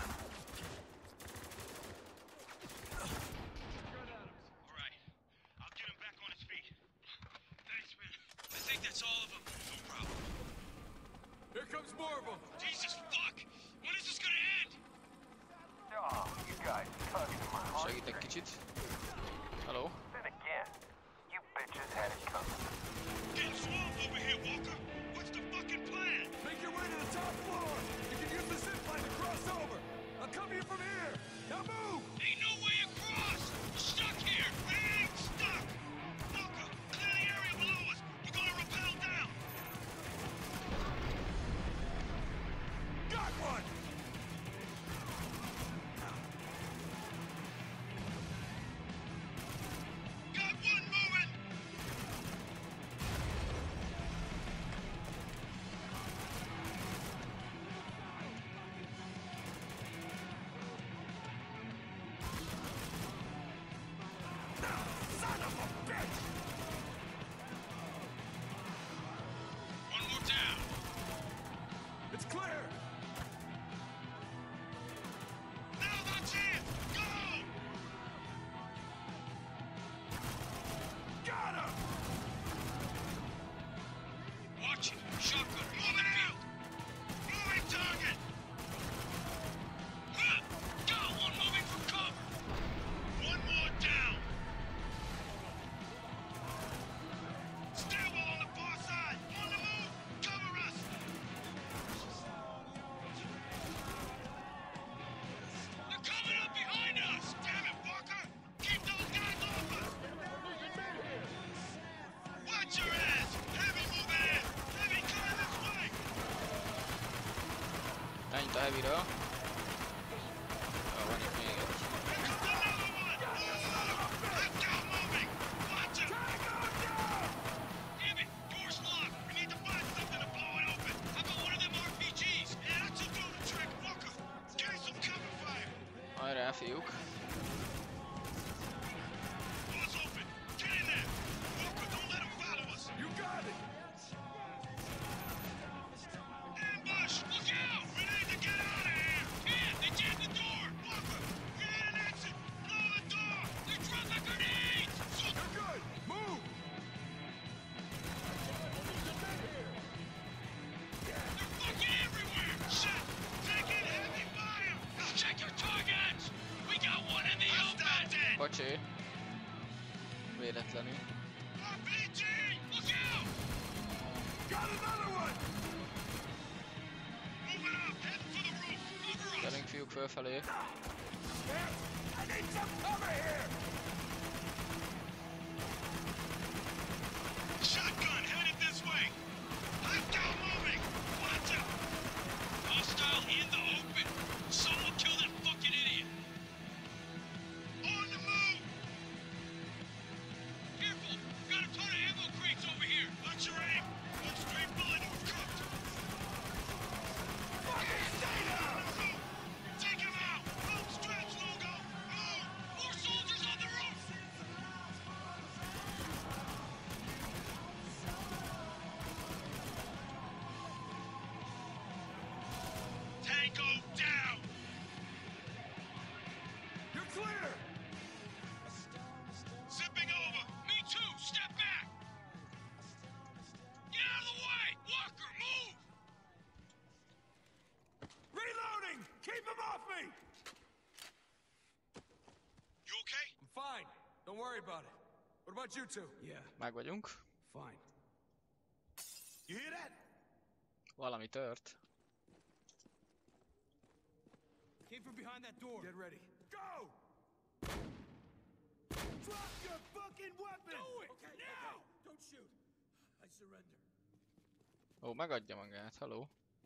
Alright. I'll get him back on his feet. Thanks, man. I think that's all of them. No problem. Here comes more of them! Jesus fuck! When is this gonna end? Oh, you guys tugging at my heart. Segítek kicsit. Hello. Then again, you bitches had it coming. Getting swamped over here, Walker! What's the fucking plan? Make your way to the top floor! You can use the zip line to cross over! I'll come here from here! Now move! Ain't no way across! We're stuck here! We ain't stuck! Walker, clear the area below us! We're gonna rappel down! Got one! Got one moving! Son of a bitch! One more down! It's clear! Now that's it! Go! Got him! Watch it! Shotgun! Moving out! Moving target! Huh! Got one moving for cover! One more down! Stairwell on the far side! On the move! Cover us! They're coming up behind us! Damn it, Walker! Keep those guys off us! Watch your ass! Heavy moving in! Heavy coming this way! Ennyit a heavyről. Jó, van itt még egy. Here comes another one! Oh, I'm down moving! Watch it! Damn it! Door's locked! We need to find something to blow it open! How about one of them R P Gs? Yeah, that'll do the trick! Walker! Give me some cover fire! Hajrá, fiúk. Door's open! Get in there! Walker, don't let them follow us! You got it! Ambush! Look out! We need to get out of here! Here! They jammed the door! Walker! We need an exit! Blow the door! They're dropping grenades! So You're good! Move! they're fucking everywhere! Shit! Taking heavy fire! Check your targets! We got one in the open! Dead! Bocsi. Véletlenül. R P G! Look out! Got another one! Moving up! Heading for the roof! Cover us! Gyerünk fiúk fölfelé. Damn! I need some cover here! Shotgun! worry about it. What about you two? Yeah, Meg vagyunk. fine. You hear that? Valami tört. Came from behind that door. Get ready. Go! Drop your fucking weapon! Do it! Okay, now! okay. Don't shoot. I surrender. Ó, megadja magát, haló.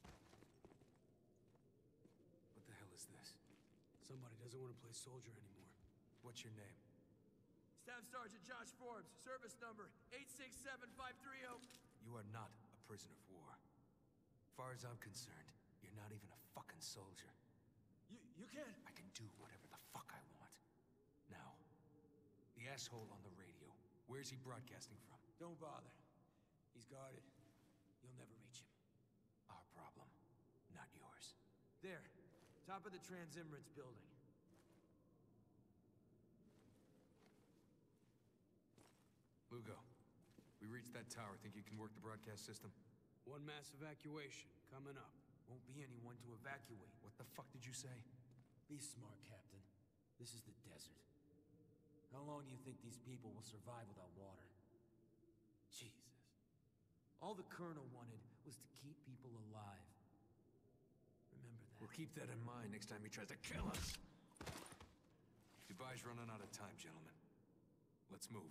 What the hell is this? Somebody doesn't want to play soldier anymore. What's your name? Staff Sergeant Josh Forbes, service number eight six seven five three zero. You are not a prisoner of war. Far as I'm concerned, you're not even a fucking soldier. You you can't. I can do whatever the fuck I want. Now, the asshole on the radio, where's he broadcasting from? Don't bother. He's guarded. You'll never reach him. Our problem, not yours. There. Top of the Transimmerance building. Lugo, we reached that tower. Think you can work the broadcast system? One mass evacuation coming up. Won't be anyone to evacuate. What the fuck did you say? Be smart, Captain. This is the desert. How long do you think these people will survive without water? Jesus. All the Colonel wanted was to keep people alive. Remember that. We'll keep that in mind next time he tries to kill us. Dubai's running out of time, gentlemen. Let's move.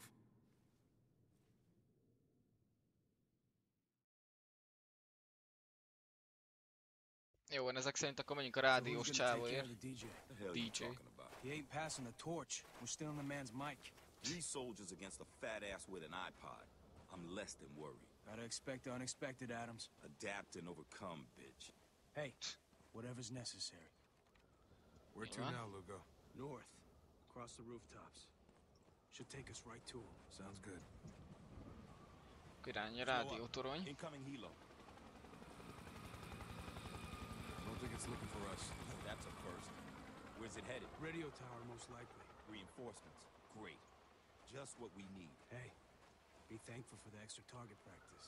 Jó van, ezek szerint akkor menjünk a rádiós csávóért. The D J. The hell D you J. talking about? He ain't passing the torch. We're stealing the man's mic. Three soldiers against a fat ass with an iPod. I'm less than worried. Gotta expect the unexpected, Adams. Adapt and overcome, bitch. Hey, whatever's necessary. Where to Yeah. now, Lugo? North, across the rooftops. Should take us right to him. Sounds good. Irány a rádiótorony. Incoming helo. Don't think it's looking for us. That's a first. Where's it headed? Radio tower, most likely. Reinforcements. Great. Just what we need. Hey, be thankful for the extra target practice.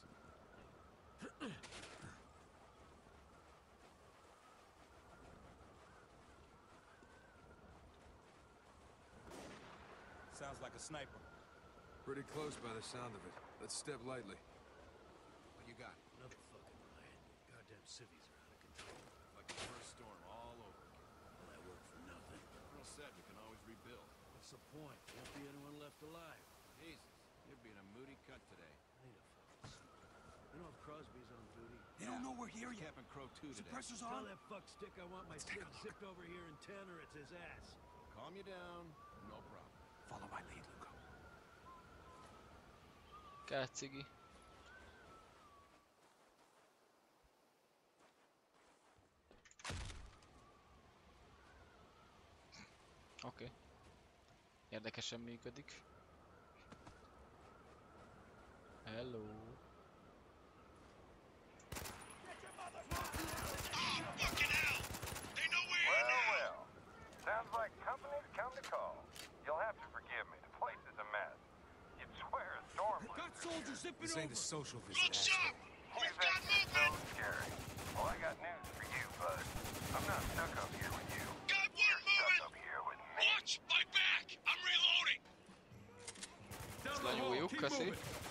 Sounds like a sniper. Pretty close by the sound of it. Let's step lightly. What you got? Another fucking riot. Goddamn civvies are out of control. Like the first storm all over again. All that work for nothing. Well said, we can always rebuild. What's the point? Won't be anyone left alive. Jesus, you're being a moody cut today. I need a fucking smoke. You know if Crosby's on duty? They don't know we're here yet. Captain Crow two today. Suppressor's Tell on. that fuck stick I want my stick zipped over here in ten or it's his ass. Calm you down, no problem. Follow my lead, Lugo. Kell cigi. Oké. Okay. Érdekesen működik. Hello. Fucking hell! They know we're here Well, now! well. Sounds like company's come to call. You'll have to forgive me. The place is a mess. You'd swear a storm was Got soldiers zipping This over. ain't a social visit, Looks asshole. up! We've got so movement! scary. Well, I got news for you, bud. I'm not stuck up here with you. Got one You're stuck moving! up here with me. Watch my back! I'm reloading! Szlanyuljuk, köszi.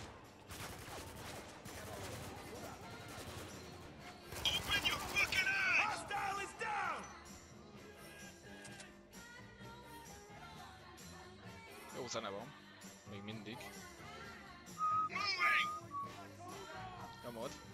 Open your fucking eyes! Hostile is down! Jó zene van. Még mindig. Moving! Nyomod.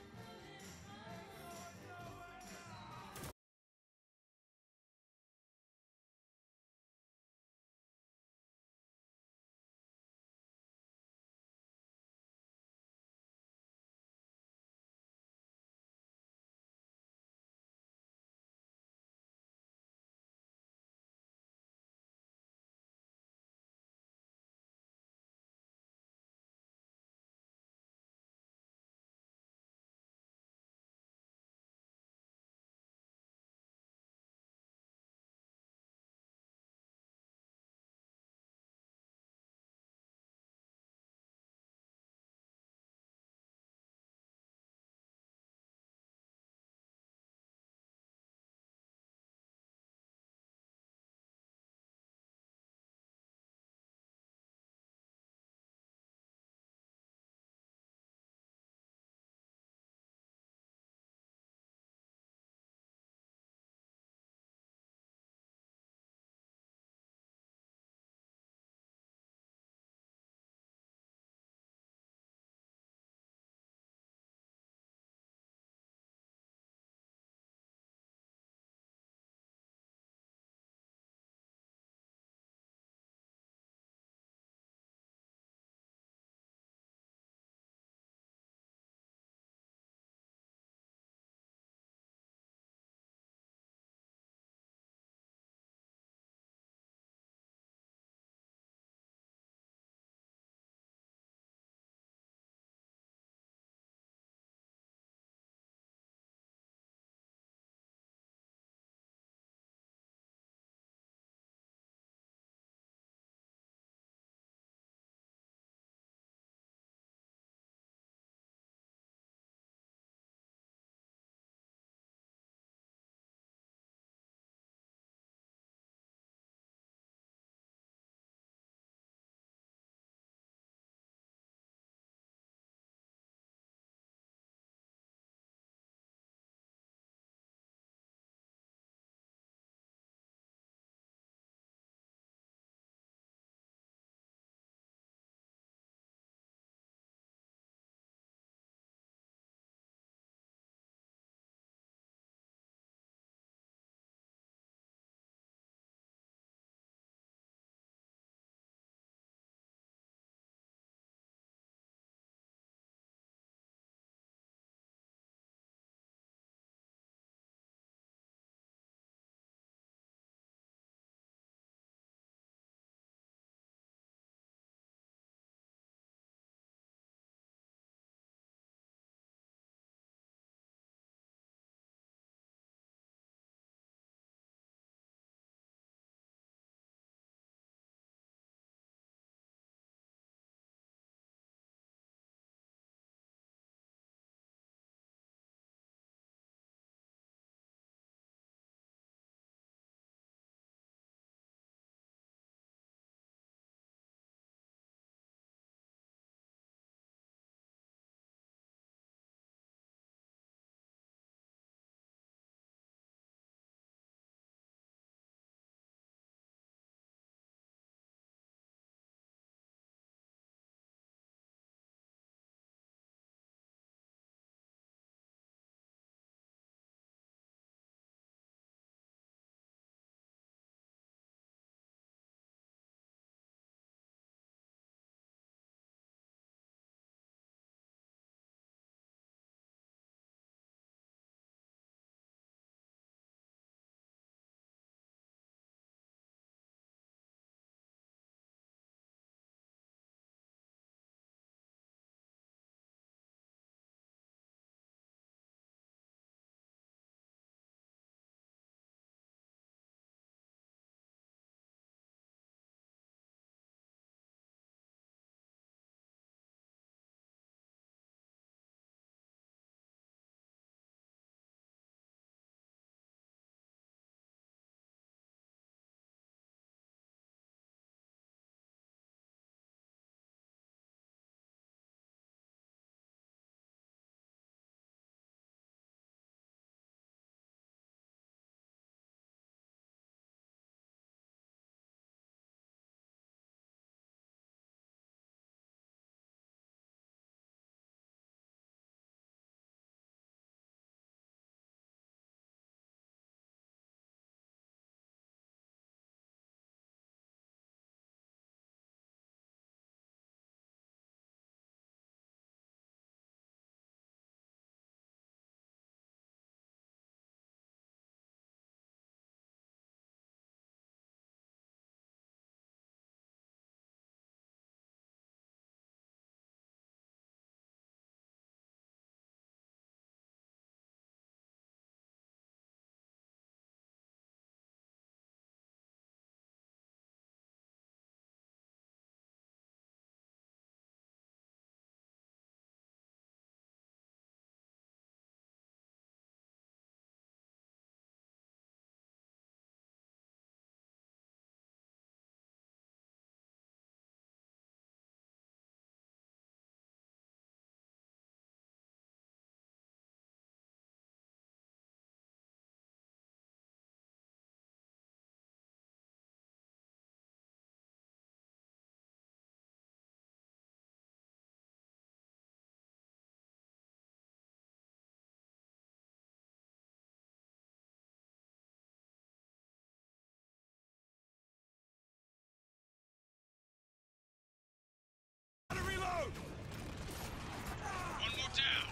Reload! One more down.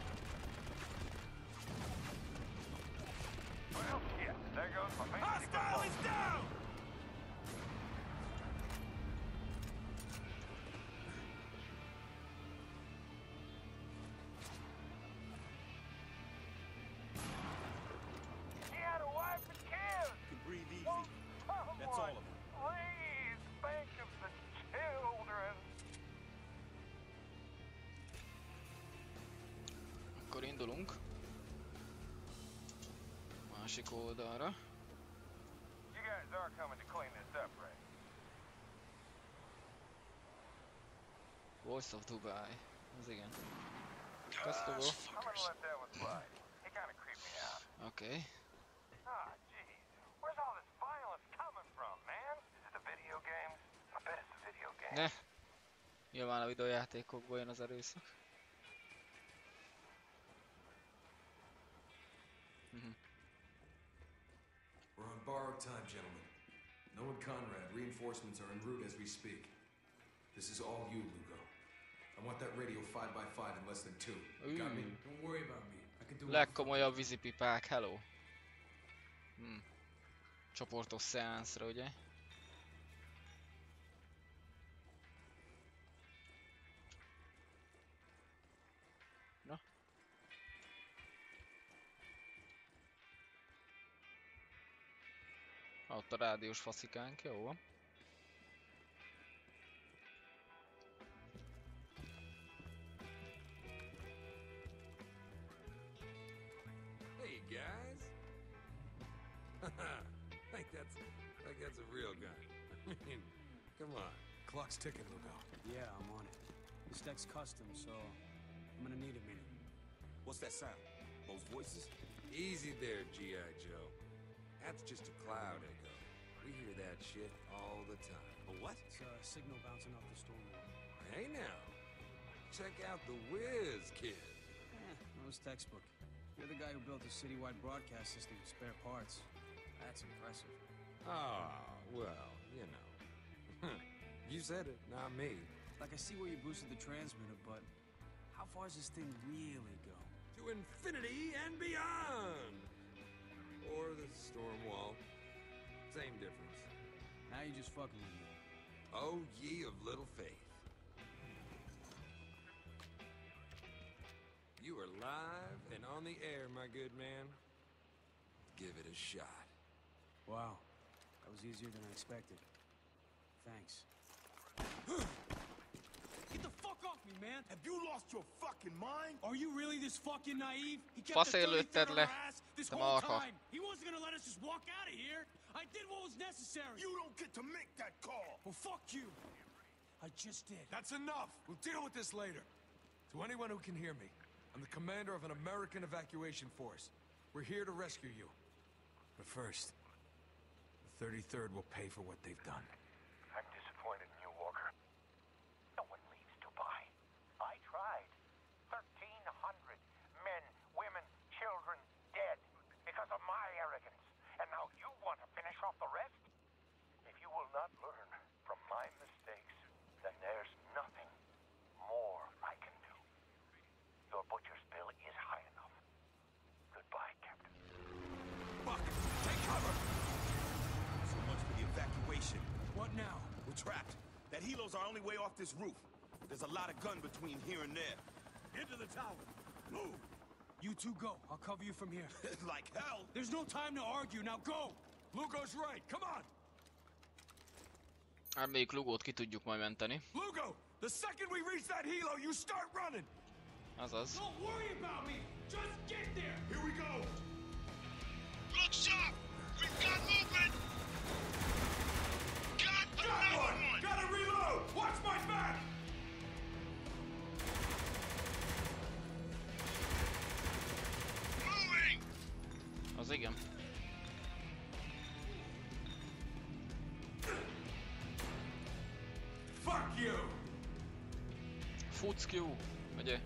Well, shit. There goes my main Hostile is down! He had a wife and kids. You can breathe easy. Won't That's all someone of them. please think of the children. Akkor indulunk. Másik oldalra. You guys are coming to clean this up, right? Voice of Dubai. Az igen. Kasztogó. I'm gonna let that one slide. It kind of creeped me out. Oké. Okay. Ah, jeez. Where's all this violence coming from, man? Is it the video games? I bet it's the video games. Ne! Nyilván a videójátékokból jön az erőszak. We're on borrowed time, gentlemen. Noah and Conrad, reinforcements are en route as we speak. This is all you, Lugo. I want that radio five by five in less than two. Got me? Don't worry about me. I can do it. Legkomolyabb vízipipák, hello. Hmm. Csoportos szeánszra, ugye? Na. Ott a rádiós faszikánk, jó van. Hey, guys. think that's, think that's a real gun. I mean, come on. Clock's ticking, Lugo. Yeah, I'm on it. This deck's custom, so I'm gonna need a minute. What's that sound? Those voices? Easy there, G I. Joe. That's just a cloud echo. We hear that shit all the time. A what? It's a signal bouncing off the storm wall. Hey now, check out the Wiz Kid. Eh, that was textbook. You're the guy who built a citywide broadcast system with spare parts. That's impressive. Ah, well, you know. You said it, not me. Like, I see where you boosted the transmitter, but how far does this thing really go? To infinity and beyond! Or the storm wall. Same difference. Now you're just fucking with me. Oh, ye of little faith. You are live and on the air, my good man. Give it a shot. Wow. That was easier than I expected. Thanks. Get the fuck off me, man! Have you lost your fucking mind? Are you really this fucking naive? He kept Fasz the lőtted thirty-third on le. our ass this Te whole marha. time. He wasn't gonna let us just walk out of here. I did what was necessary. You don't get to make that call. Well, fuck you. I just did. That's enough. We'll deal with this later. To anyone who can hear me, I'm the commander of an American evacuation force. We're here to rescue you. But first, the thirty-third will pay for what they've done. I'm disappointed in you, Walker. No one leaves Dubai. I tried. thirteen hundred men, women, children dead because of my arrogance. And now you want to finish off the rest? If you will not learn from my mistakes, then there's nothing more I can do. Your butcher's bill is high enough. Goodbye, Captain. Fuck! Take cover! So much for the evacuation. What now? We're trapped. That helo's our only way off this roof. There's a lot of gun between here and there. Into the tower. Move! You two go. I'll cover you from here. Like hell. There's no time to argue. Now go! Lugo's right. Come on! Reméljük Lugót ki tudjuk majd menteni. Lugo! The second we reach that helo, you start running! Azaz. Don't worry about me. Just get there. Here we go! Look sharp! We've got movement! Got Got another one! one! Gotta reload! Watch my back! Moving! Az igen. Fuck you! Fuck you! Ugye?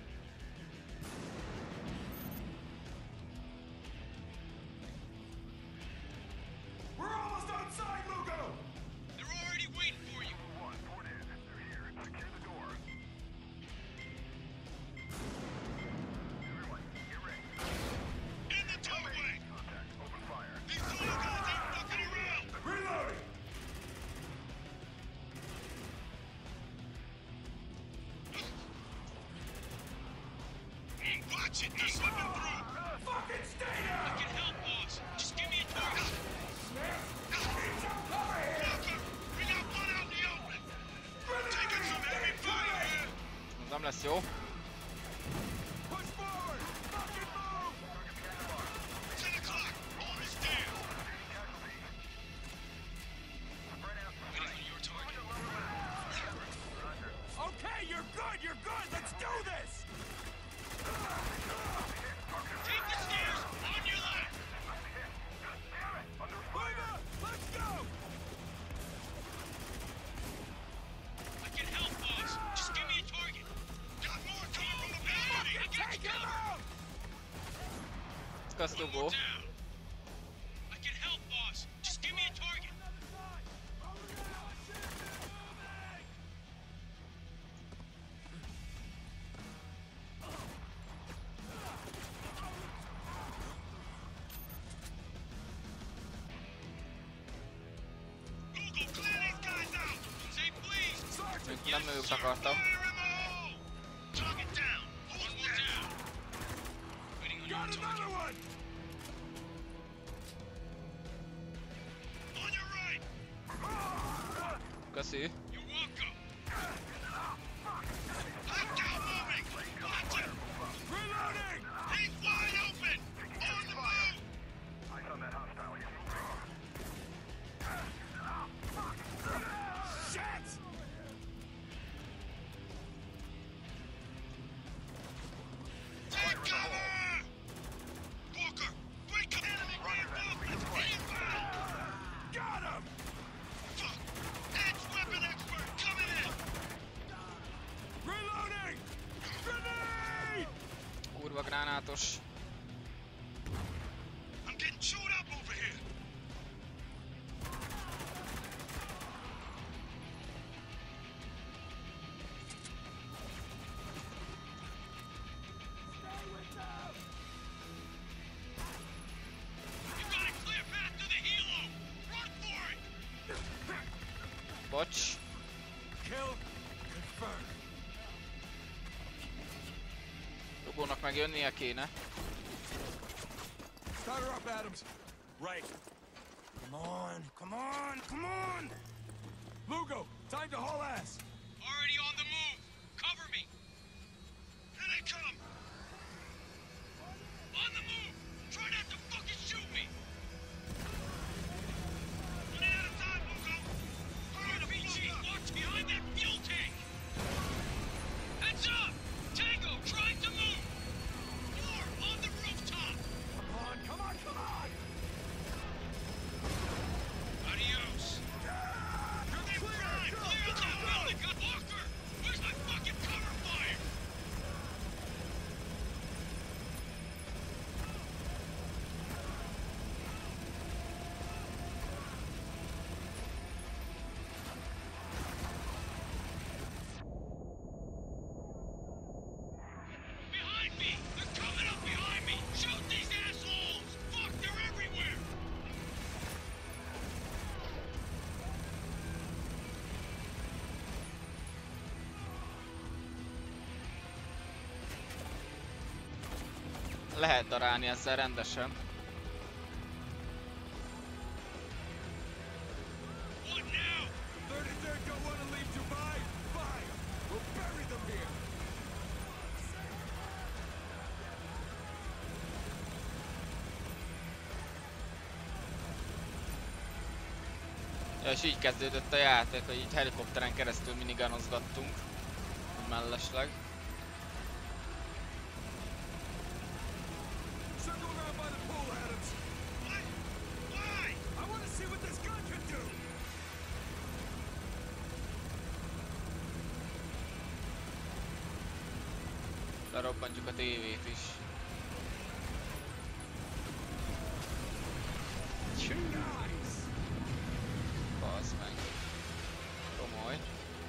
We're almost outside, Lugo! They're already waiting for you! Watch it, they're slipping through. Fucking stay down! I can help, boss. Just give me a target. Need some cover here! Walker, we got one out in the open. We're taking some heavy fire here. Ez nem lesz jó. Push forward! Fucking move! ten o'clock, almost there. Waiting on your target. Okay, you're good, you're good. Let's do this. Take the stairs on your left. Move up. Let's go. I can help, boss. Just give me a target. Got more coming from the balcony. I got you covered. Köztugó. Down. I can help, boss. Just give me a target. Google, clear these guys out. Say please. Sergeant, Nem ők akartam. fire in the hole. Target down. One more down. Waiting on your Got target. another one. On your right. Köszi. You're welcome. Blackout moving. Watch it. Reloading. He's wide open. On the move. Shit. Take cover. Walker, break up enemy reinforcements. Inbound. Got him. Fuck. Edge weapon expert coming in. Reloading. Grenade. Kurva gránátos. I'm getting chewed up over here. You got a clear path to the helo. Run for it. Bocs. Kill confirmed. Rugónak meg jönnie kéne. Start her up, Adams. Right. Come on, come on, come on! Lugo, time to haul ass. Already on the move. Cover me. Here they come. On the move. Try not to fucking shoot me. Running out of time, Lugo. R P G, watch behind that fuel tank. Heads up. Tango trying to move. Four on the rooftop. Come on, come on, come on. Adios. They're prime. Clear out that building. Got Walker. Where's my fucking cover fire? Behind me! They're coming up behind me! Shoot these assholes! Fuck, they're everywhere! Lehet darálni ezzel rendesen. What now? thirty-third don't want to leave Dubai. Fine. We'll bury them here. Ja, és így kezdődött a játék, hogy így helikopteren keresztül minigunozgattunk. Mellesleg. Circle around by the pool, Adams. What? Why? I want to see what this gun can do. Lerobbantjuk a tévét is. Nice. Bazd meg. Komoly.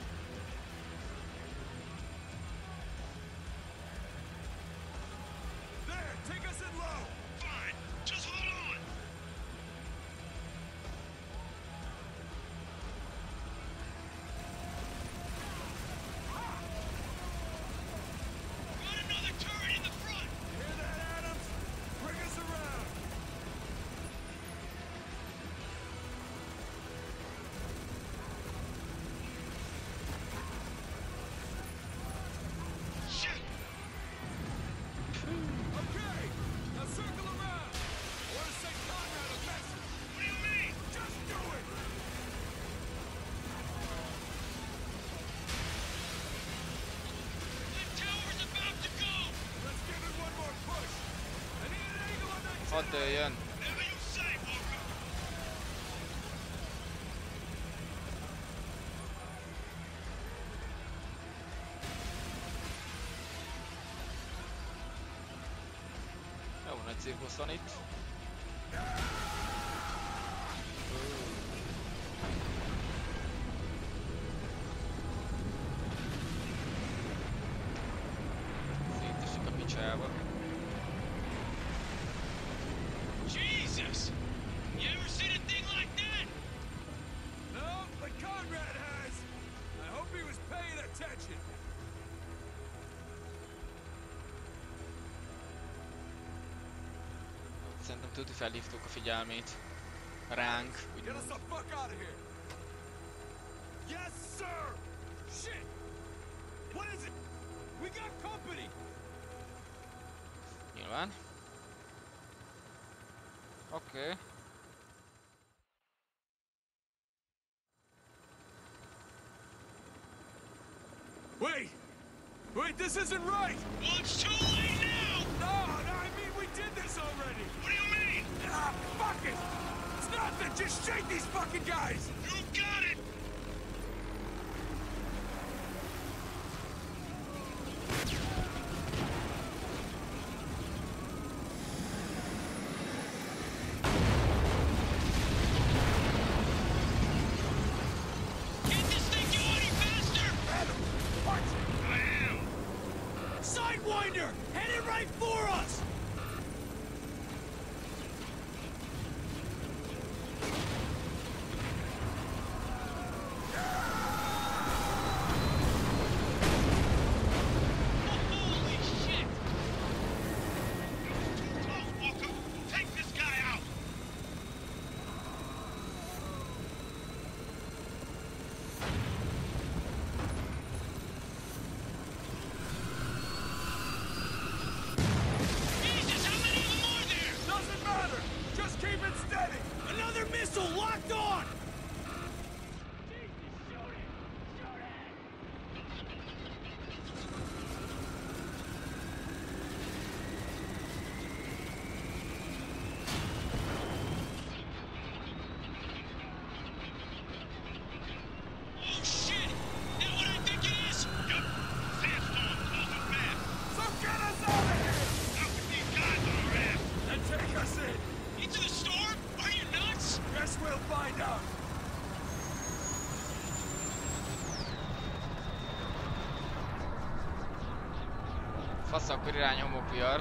There, take us in low. Fine. Just hold on. Got another turret in the front. Hadd dőljön! Whatever you say, Walker. Jó, nagy cirkusz van itt. Szétesik a picsába. Jesus! You ever seen a thing like that? No, but Conrad has. I hope he was paying attention. Szerintem tuti felhívtuk a figyelmét. Ránk, Get us úgymond. the fuck out of here. Yes, sir. Shit. What is it? We got company. Nyilván. Oké. Okay. Wait. Wait, this isn't right. Well, it's too late now! No, no, I mean we did this already. What do you mean? Ah, fuck it. It's nothing. Just shake these fucking guys. You got it! Can't this thing go any faster? Adam, what? I am. Sidewinder, headed right for us. Holy shit! Too close, Walker. Take this guy out. Jesus, how many of them are there? Doesn't matter. Just keep it steady. Another missile locked on. Oh shit! That what I think it is? Yup. Sandstorm, closing fast. So get us out of here. Out with these guys on our ass. And take us in. Into the storm? Are you nuts? Guess we'll find out. Fasz, akkor irány homokvihar.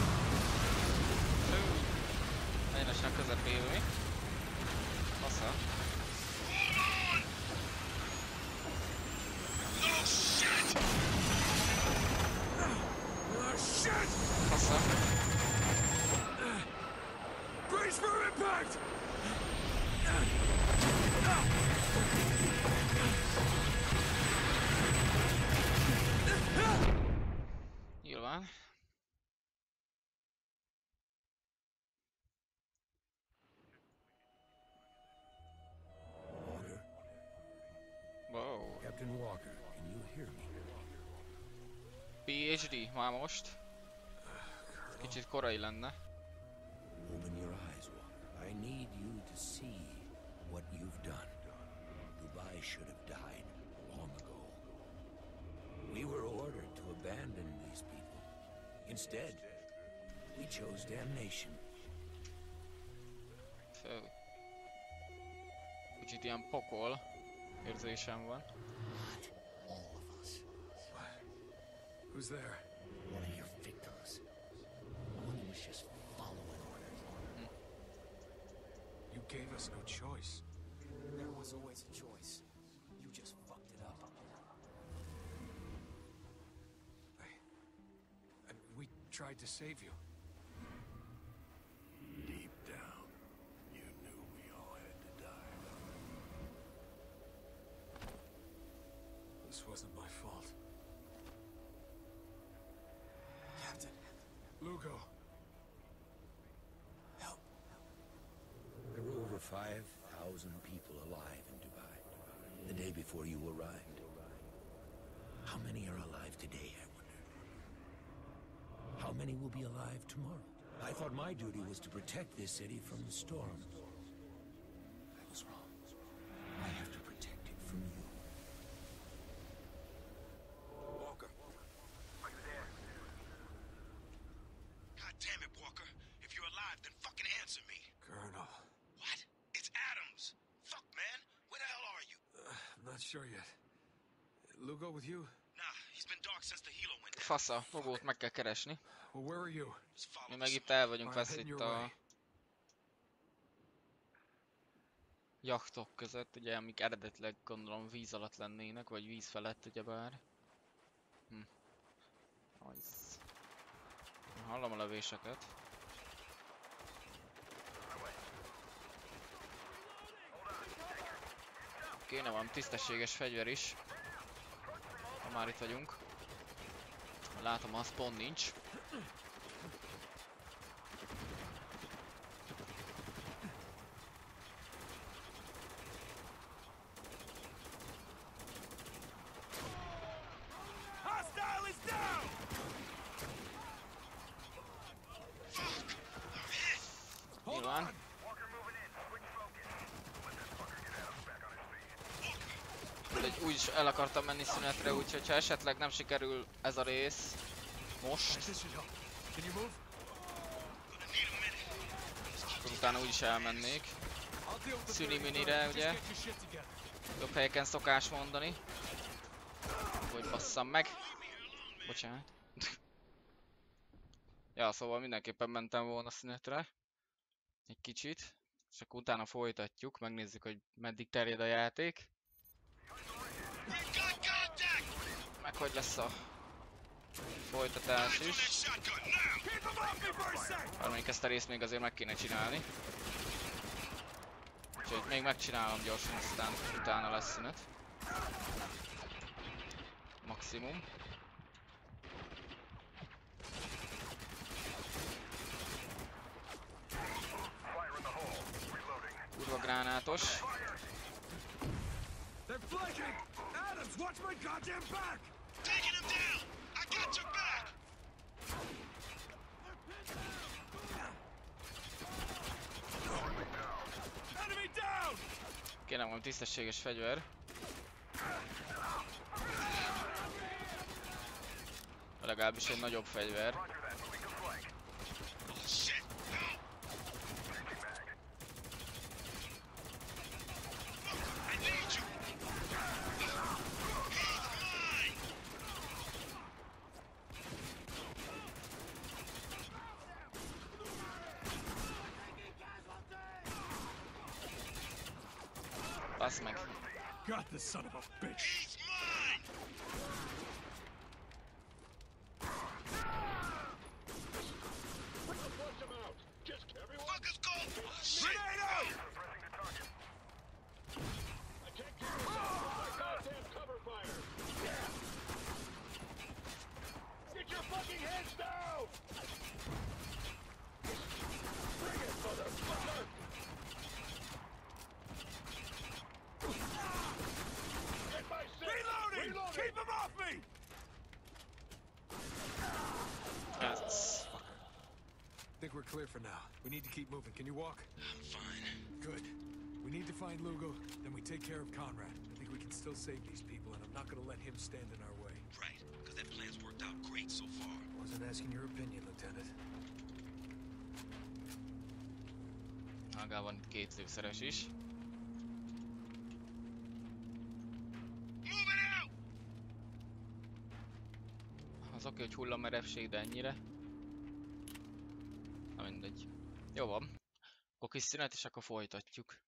Egyenesen közepébe mi? Fasza. Hold on! Oh shit! Oh, shit. Fasza. Brace for impact. Nyilván. Walker? Wow. Captain Walker, can you hear me? pé há dé már most. Kicsit korai lenne. Open your eyes, Walker. I need you to see what you've done. Dubai should have died long ago. We were ordered to abandon these people. Instead, we chose damnation. Fő. Kicsit ilyen pokol érzésem van. All of us. What? Who's there? One of your victims. One who was just following orders. You gave us no choice. There was always a choice. You just fucked it up. I, I, we tried to save you. Deep down, you knew we all had to die. This wasn't my fault. Captain, Lugo. help. There were over five thousand people alive in Dubai the day before you arrived. How many are alive today, I wonder? How many will be alive tomorrow? I thought my duty was to protect this city from the storm. I was wrong. I have to protect it from you. Walker. Are you there? God damn it, Walker. If you're alive, then fucking answer me. Colonel. What? It's Adams. Fuck, man. Where the hell are you? Uh, I'm not sure yet. Lugo with you? Nah, he's been dark since the helo went down. Fasza, Lugót meg kell keresni. Well, where are you? Just follow Mi the meg itt smoke. el vagyunk Alright, veszve heading itt your a way. jachtok között, ugye, amik eredetileg gondolom víz alatt lennének, vagy víz felett, ugyebár. Hm. Az. Hallom a lövéseket. Kéne valami tisztességes fegyver is. Ha már itt vagyunk. Látom, az pont nincs. Hostile is down! Nyilván. Mindegy, úgyis el akartam menni szünetre, úgyhogy ha esetleg nem sikerül ez a rész most, akkor utána úgyis elmennék. Szüni-minire, ugye? Jobb helyeken szokás mondani. Hogy basszam meg. Bocsánat. Ja, szóval mindenképpen mentem volna szünetre. Egy kicsit. És akkor utána folytatjuk, megnézzük, hogy meddig terjed a játék. Meg hogy lesz a folytatás is. Valamelyik ezt a részt még azért meg kéne csinálni. Úgyhogy még megcsinálom gyorsan, aztán utána lesz szünet. Maximum. Kurva gránátos. They're flanking! Adams, watch my goddamn back! Taking him down! I got your back! Enemy down! Kéne valami tisztességes fegyver. Legalábbis egy nagyobb fegyver. Basz meg. Got the son of a bitch! He's mine! Flush him out. Just everyone. Fuckers go! Oh, shit! Grenade out! Attack yourself with my goddamn cover fire. Get your fucking heads down! Bring it, motherfucker! Get my six! Reloading! Reloading! Keep him off me! Ez. Think we're clear for now. We need to keep moving. Can you walk? I'm fine. Good. We need to find Lugo, then we take care of Conrad. I think we can still save these people, and I'm not gonna let him stand in our way. Right, because that plan's worked out great so far. Wasn't asking your opinion, Lieutenant. Magában van itt két lőszeres is. Move it out! Az oké, hogy hullammerevség, de ennyire. Na mindegy. Jó van. Akkor kis szünet, és akkor folytatjuk.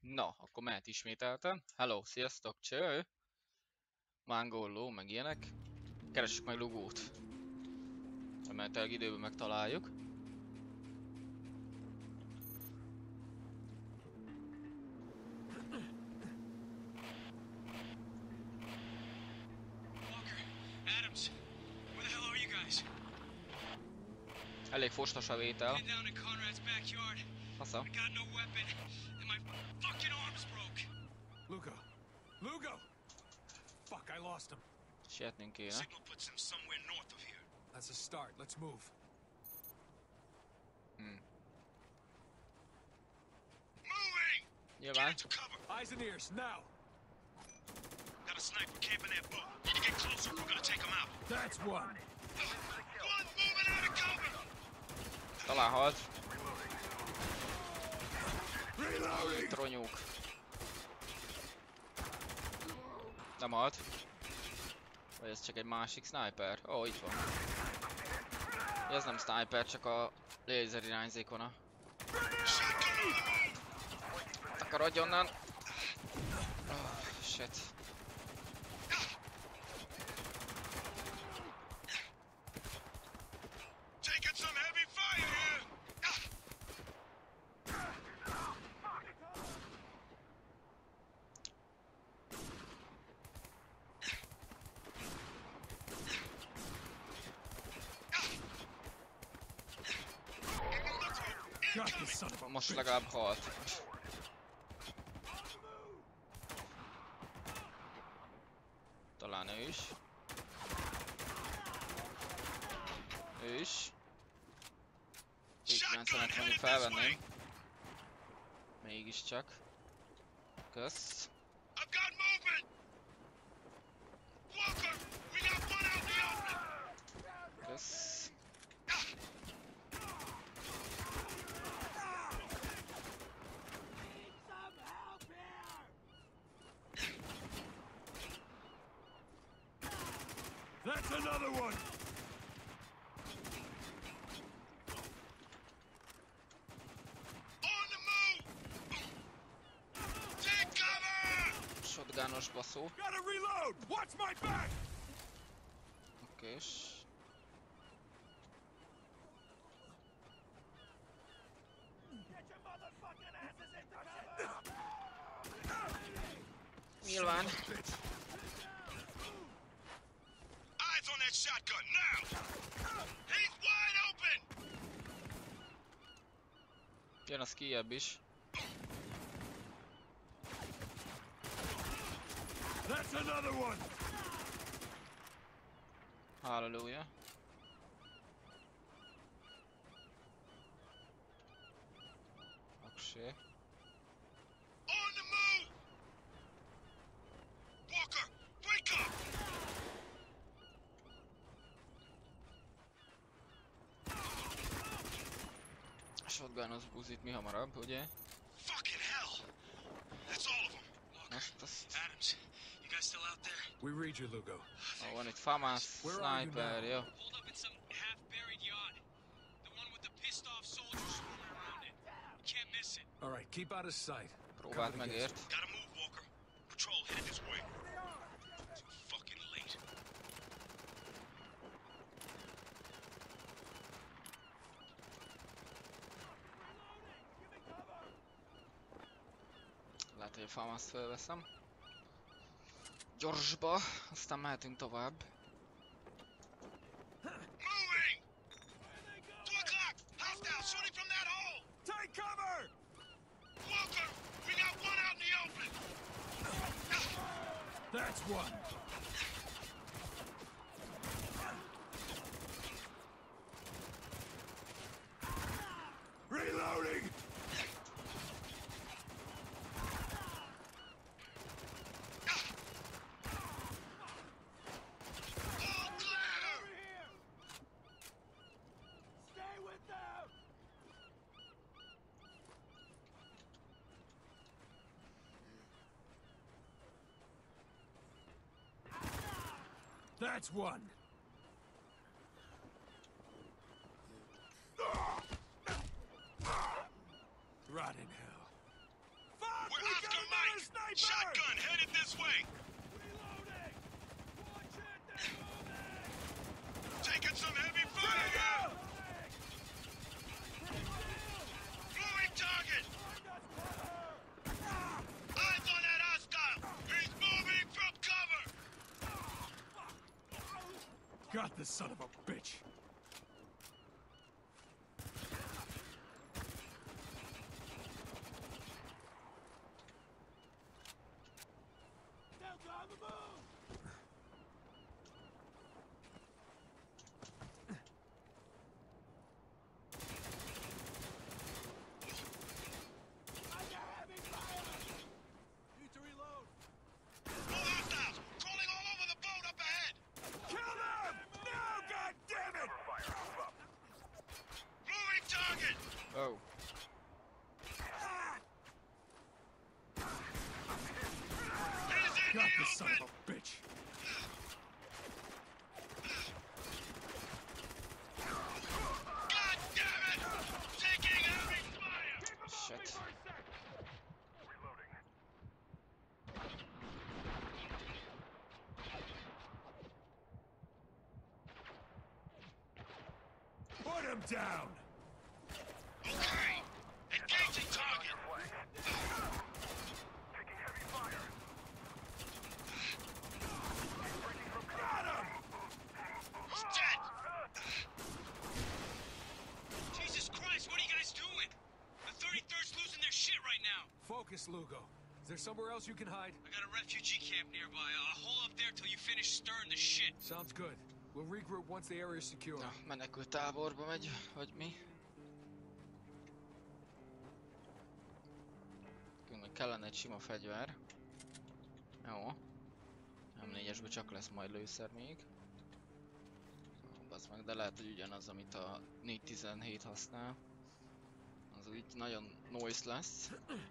Na, akkor mehet ismételten. Hello, sziasztok, cső! Mangoló, meg ilyenek. Keressük meg Lugót. Remélhetőleg időben megtaláljuk. Adams, where the hell are you guys? Elég fostos a vétel. Been down in Conrad's backyard. Fasza. I got no weapon, and my fucking arm's broke. Lugo! Lugo! Fuck, I lost him. Sietnünk kéne. Signal puts him somewhere north of here. That's a start. Let's move. Hmm. Moving! Nyilván. Get into cover. Eyes and ears, now! Got a sniper camping that boat. Need to get closer if we're gonna take him out. That's one. One moving out of cover! Talán halt. Reloading! Tronyók. Nem halt. Vagy ez csak egy másik sniper? Ó, oh, itt van. Ez nem sniper, csak a lézer irányzékona. Takarodj onnan! Oh, shit. Taking some heavy fire here! Got this son of a Most bitch. legalább halt. Talán ő is. Ő is. kilencvenet mondjuk felvenném. Mégiscsak. Kösz. I've got movement! Walker, we got one out in the open! Kösz. That's another one! On the move! Take cover! Shotgunos baszó. Gotta reload! Watch my back! Okés. Nyilván. Eyes on that shotgun now! He's wide open! Jön az kijebb is. That's another one! Halleluja. Oké. On the move! Walker, wake up! Shotgunos buzit mi hamarabb, ugye? Fucking hell! That's all of them. Azt, azt. Adams, you guys still out there? We read you, Lugo. Ó, van itt FAMAS, Where are you sniper, now? jó. Hold up in some half-buried yacht. The one with the pissed-off soldiers swarming around it. You can't miss it. All right, keep out of sight. Próbált megért. Gotta move, Walker. Patrol headed this way. Too fucking late. Lehet, hogy a FAMAS-t felveszem. Gyorsba, aztán mehetünk tovább. Moving! Two o'clock! Hostile shooting from that hole! Take cover! Walker, we got one out in the open! That's one. Reloading! All clear! Stay with them! That's one. Rot in hell. Fuck! We're We Shotgun headed this way. Taking some heavy fire. Moving target. Eyes on that hostile. He's moving from cover. Got the son of a bitch. Oh. Got the son of a bitch. God damn it! Taking heavy fire! Shit. Put him down! Okay! Engaging target! Taking heavy fire! Got him! He's dead! Jesus Christ, what are you guys doing? The thirty-third's losing their shit right now! Focus, Lugo. Is there somewhere else you can hide? I got a refugee camp nearby. I'll hold up there till you finish stirring the shit. Sounds good. We'll regroup once the area is secure. Na, menekült táborba megy, vagy mi? Nekünk kellene egy sima fegyver. Jó. M négyesben csak lesz majd lőszer még. Bazd meg, de lehet, hogy ugyanaz, amit a négy tizenhét használ. Az úgy nagyon noise lesz.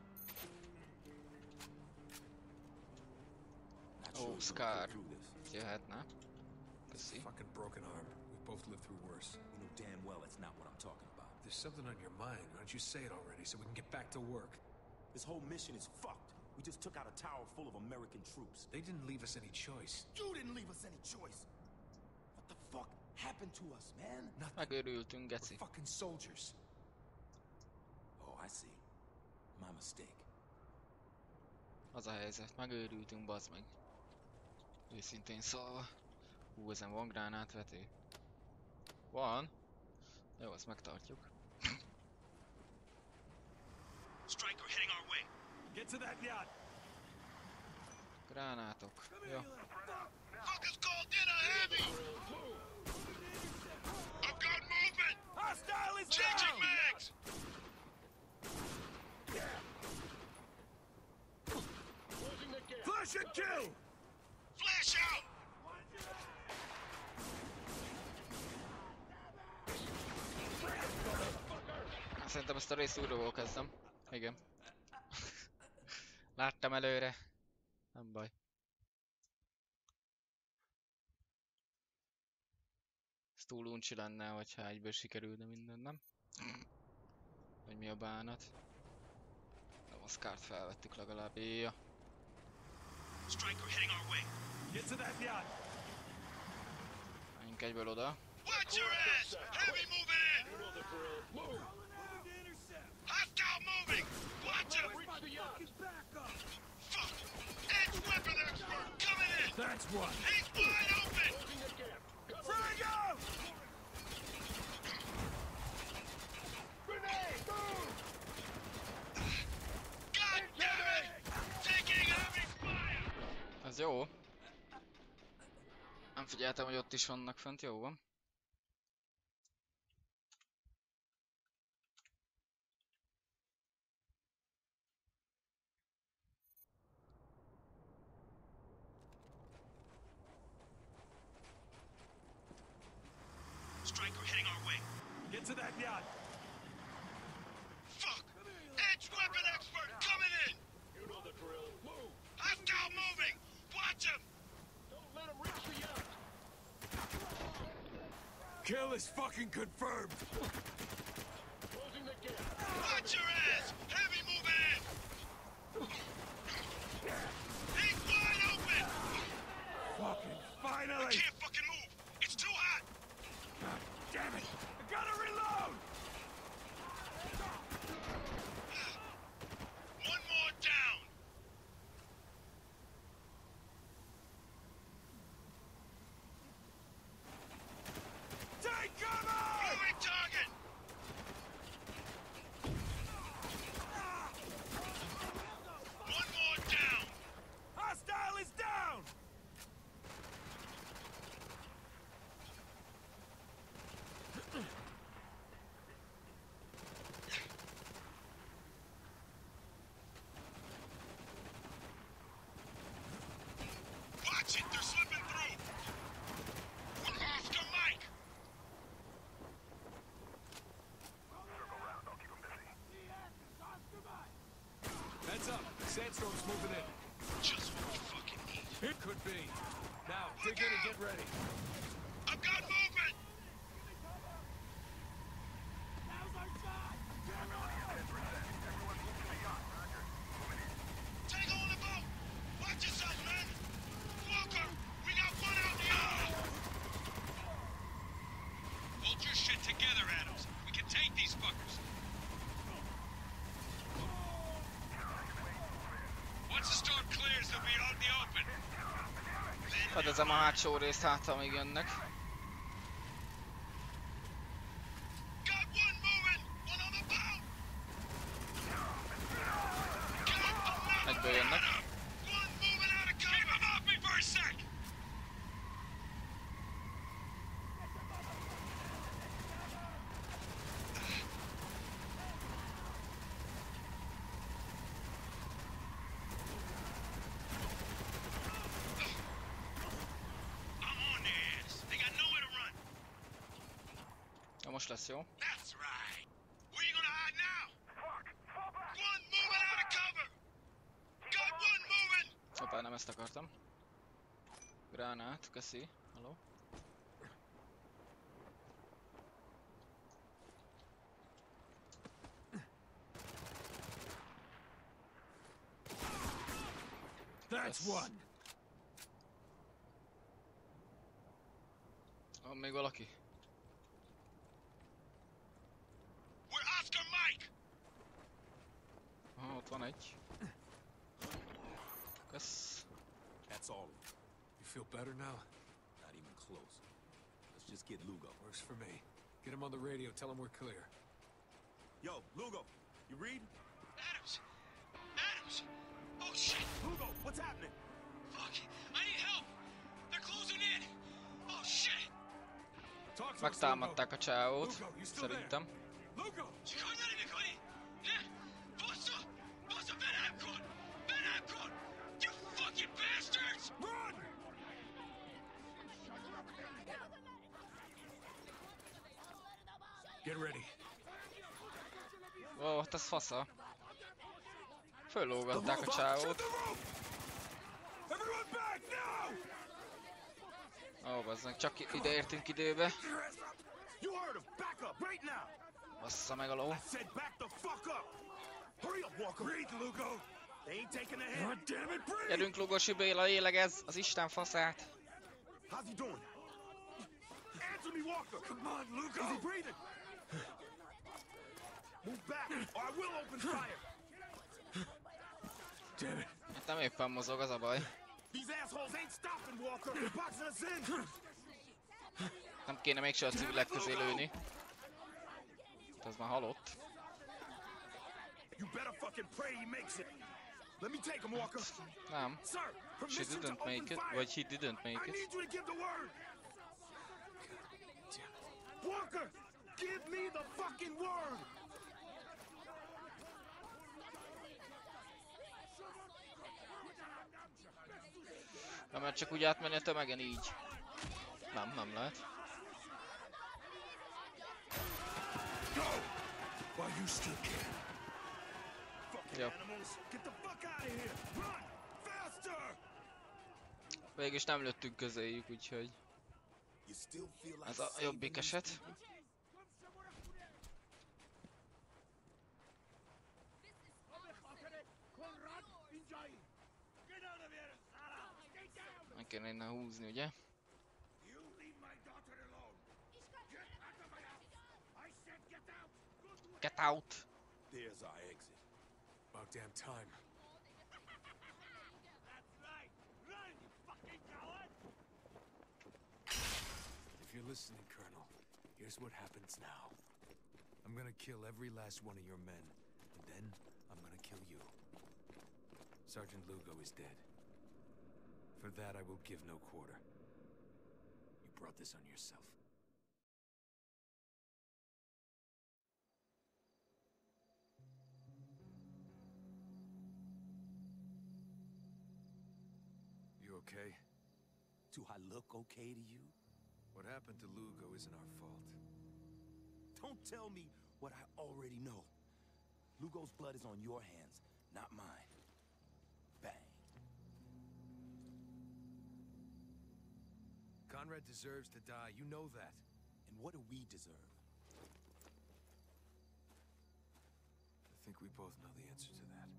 Ó, oh, Scar. Jöhetne. Köszi. Fucking broken arm. We've both lived through worse. You know damn well that's not what I'm talking about. There's something on your mind. Why don't you say it already so we can get back to work? This whole mission is fucked. We just took out a tower full of American troops. They didn't leave us any choice. You didn't leave us any choice. What the fuck happened to us, man? Nothing. Megőrültünk, We're geci. fucking soldiers. Oh, I see. My mistake. Az a helyzet, megőrültünk, bazd meg. Őszintén szólva. Hú, ezen van gránátvető? Van. Jó, azt megtartjuk. Striker heading our way. Get to that yacht. Gránátok. Jó. Fuckers called in a heavy! I've got movement! Hostile is Changing mags! Flash and kill! Flash out! Szerintem ezt a részt újra kezdem. Igen. Láttam előre. Nem baj. Ez túl uncsi lenne, hogyha egyből sikerülne minden, nem? Hogy mi a bánat. De a Scar-t felvettük legalább. Ja. Striker heading our way. Get to that yacht. Menjünk egyből oda. Watch your ass! Heavy moving in! Move! Hostile moving! Watch him! Fuck! Edge weapon expert coming in! That's one. He's wide open! Frag out! Grenade! Move! God damn it! Taking heavy fire! Ez jó. Nem figyeltem, hogy ott is vannak fönt, jó van. Striker heading our way. Get to that yacht. Fuck! Edge weapon expert coming in! You know the drill. Move! Hostile moving! Watch him! Don't let him reach the yacht! Kill is fucking confirmed. Closing the gap. Watch your ass! Heavy moving in! Fedezem a hátsó részt, hát ha még jönnek. Egyből jönnek. Ja, most lesz jó. Hoppá, nem ezt akartam. Gránát, köszi. Halló. That's one. Van még valaki? Ah, ott van egy. Kösz. That's all. You feel better now? Not even close. Let's just get Lugo. Works for me. Get him on the radio, tell him we're clear. Yo, Lugo, you read? Adams! Adams! Oh shit! Lugo, what's happening? Fuck! I need help! They're closing in! Oh shit! Talk to us, Megtámadták a csávót, Lugo, you still there? szerintem. Lugo! Çıkarlar mikoni! Ne? Bossa! Bossa Ben Amcon! Ben Amcon! You fucking bastards! Run! Get ready. Ó, ott ez fasza. Föllógatták a csávót. Everyone back now! Ó, bazzeg, csak ide értünk időbe. You heard him. Back up right now. Bassza meg a ló. I said back the fuck up. Hurry up, Walker. Breathe, Lugo. They ain't taking the hit. God damn it, breathe! Gyerünk, Lugosi Béla, élegez az Isten faszát. How's he doing? Answer me, Walker. Come on, Lugo! Is he breathing? Move back, or I will open fire. Damn it. Hát nem éppen mozog, az a baj. These assholes ain't stopping, Walker. They're boxing us in. Nem kéne mégse a civilek közé lőni. Ez már halott. You better fucking pray he makes it. Let me take him, Walker. Nem. Sir, She permission to didn't open make it, fire. vagy he didn't make I it. need you to give the word. Walker, give me the fucking word. Nem lehet csak úgy átmenni a tömegen így. Nem, nem lehet. Go! While you still can. Fucking Yep. animals, get the fuck out of here. Run, faster. Végülis nem lőttünk közéjük, úgyhogy You still feel like ez a jobbik eset. Meg kéne innen húzni, ugye? Get out! There's our exit. About damn time. If you're listening, Colonel, here's what happens now. I'm gonna kill every last one of your men, and then I'm gonna kill you. Sergeant Lugo is dead. For that, I will give no quarter. You brought this on yourself. You okay? Do I look okay to you? What happened to Lugo isn't our fault. Don't tell me what I already know. Lugo's blood is on your hands, not mine. Bang. Conrad deserves to die, you know that. And what do we deserve? I think we both know the answer to that.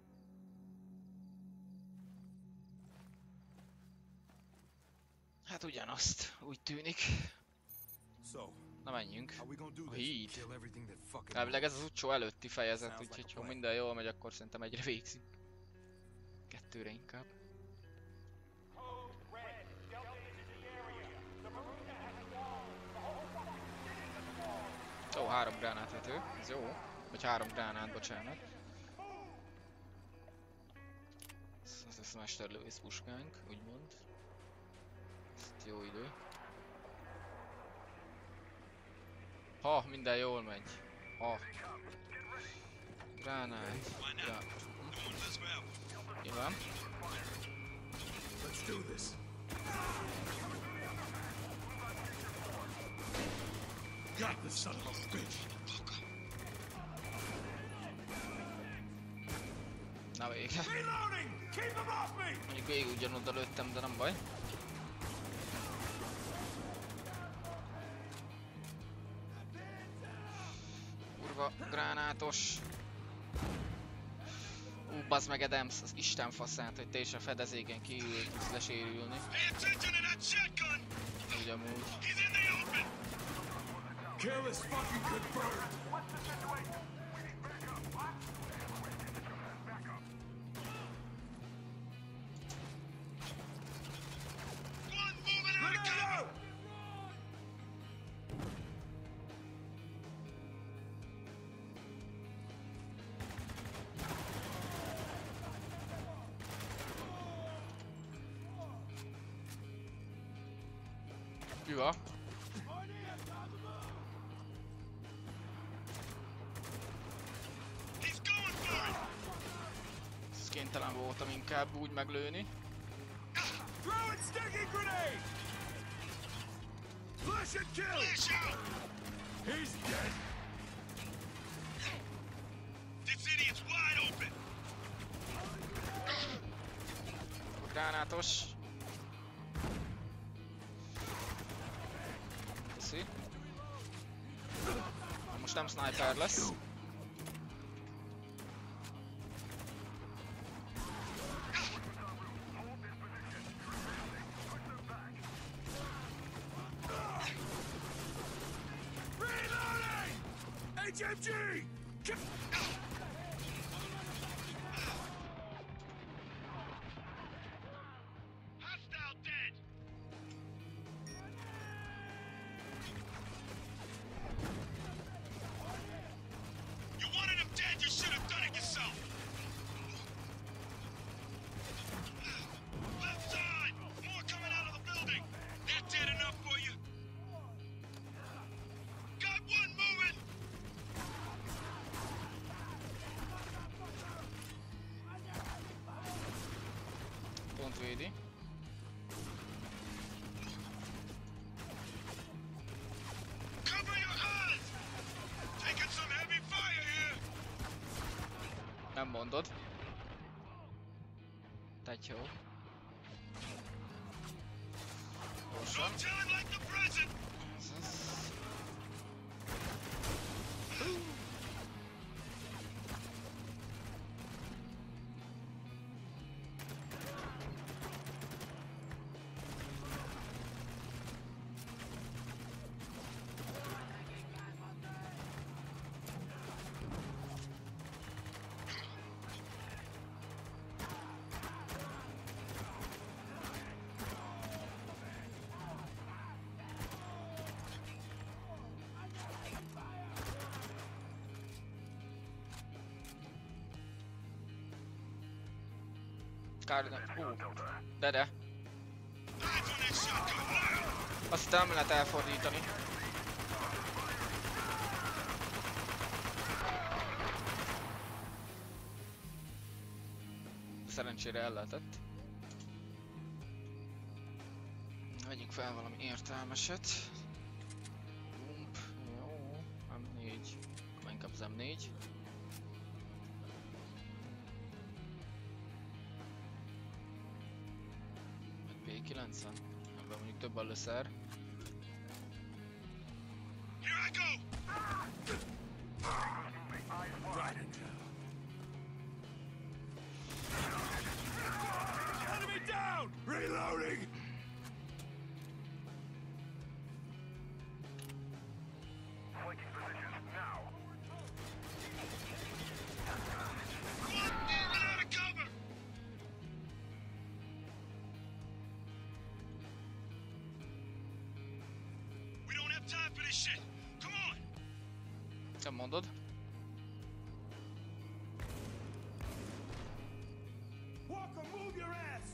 Hát ugyanazt, úgy tűnik. So, Na menjünk. how we gonna do A this? híd. Kill everything that fucking Elvileg ez az utcsó előtti fejezet, Sounds like úgyhogy a ha plan. minden jól megy, akkor szerintem egyre végzünk. Kettőre inkább. Code red, Delta gránátvető, ez jó. Vagy három gránát, bocsánat. Ez lesz a mesterlövész puskánk, úgymond. Ezt jó idő. Ha, minden jól megy. Ha. Gránát. Gránát. Nyilván. Let's do this. Got the son of a bitch. Na vége. Reloading! Keep him off me! Mondjuk végig ugyanoda lőttem, de nem baj. Kurva gránátos. Ú, bazd meg Adams, az Isten faszát, hogy te is a fedezéken kívül tudsz lesérülni. Úgy amúgy. Kill is fucking confirmed! Hűha. Ezt kénytelen voltam inkább úgy meglőni. Throw it, sticky grenade! Flash and kill! Flash out! He's dead! This idiot's wide open! Gránátos. Köszi. Most nem sniper lesz. H M G! Hostile dead! You wanted him dead, you should have done it yourself! Left side! More coming out of the building! That dead enough for you? Got one moving! Pont védi. Cover your eyes! Taking some heavy fire here! Nem mondod. Tehát jó. Gyorsan. No time like the present! Kár, hú. De de. Azt nem lehet elfordítani. Szerencsére el lehetett. Vegyünk fel valami értelmeset. Lump, jó. M négy. Akkor inkább az M négy. P kilencven. Ebben mondjuk több a lőszer. Here I go! Enemy down! Reloading! Flanking positions now! One moving out of cover! We don't have time for this shit! Come on! Nem mondod? Walker, move your ass!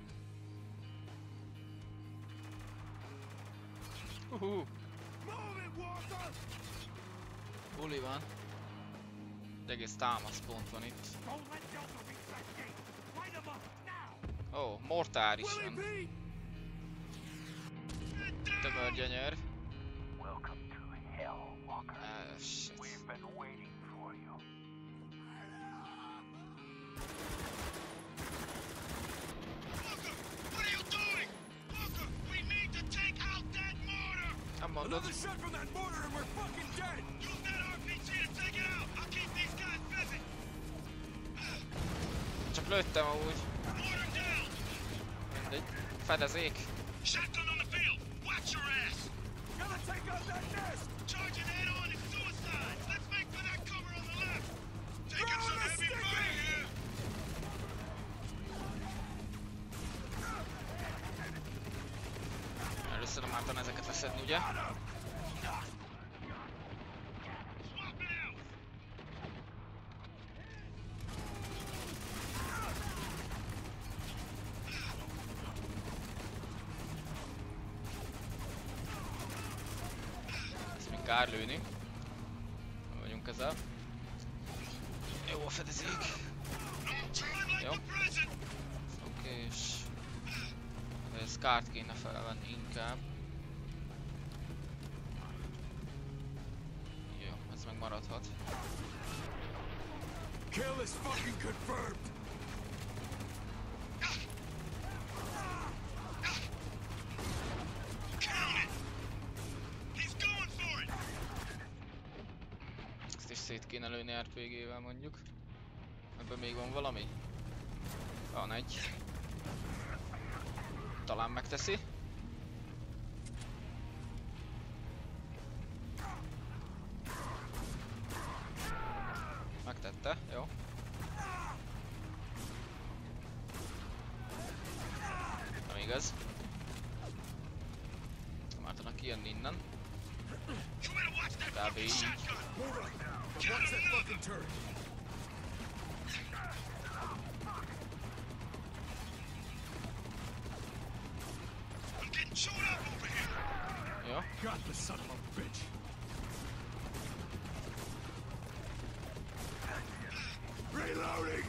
Uhú. Move it, Walker! Buli van. De egész támaszpont van itt. Ó, oh, mortár is jön. Tömörgyönyör. Welcome to hell, Walker. Ah, shit. We've been waiting for you. Walker, what are you doing? Walker, we need to take out that mortar! Nem mondod. Another shot from that mortar and we're fucking dead! Use that R P G to take it out! I'll keep these guys busy! Csak lőttem amúgy. Mortar down! Mindegy. Fedezék. Shotgun on the field! Watch your ass! Gotta take out that nest! Charging head-on is suicide! Let's make for that cover on the left! Taking some heavy fire here! Először nem ártana ezeket leszedni, ugye? Swap it out! Ezt még kár lőni. Nem vagyunk ezzel. Jó a fedezék. Jó. Oké, és... Ez kárt kéne felvenni inkább. Jó, ez meg maradhat. Kill is fucking confirmed! Count it! He's going for it! Ezt is szét kéne lőni er pé gével mondjuk. Ebben még van valami? Van egy. Talán megteszi. Megtette, jó. Nem igaz. Nem ártanak kijönni innen. Kb. így. Watch that fucking turret! I'm getting chewed up over here! Jó. Got the son of a bitch! Reloading!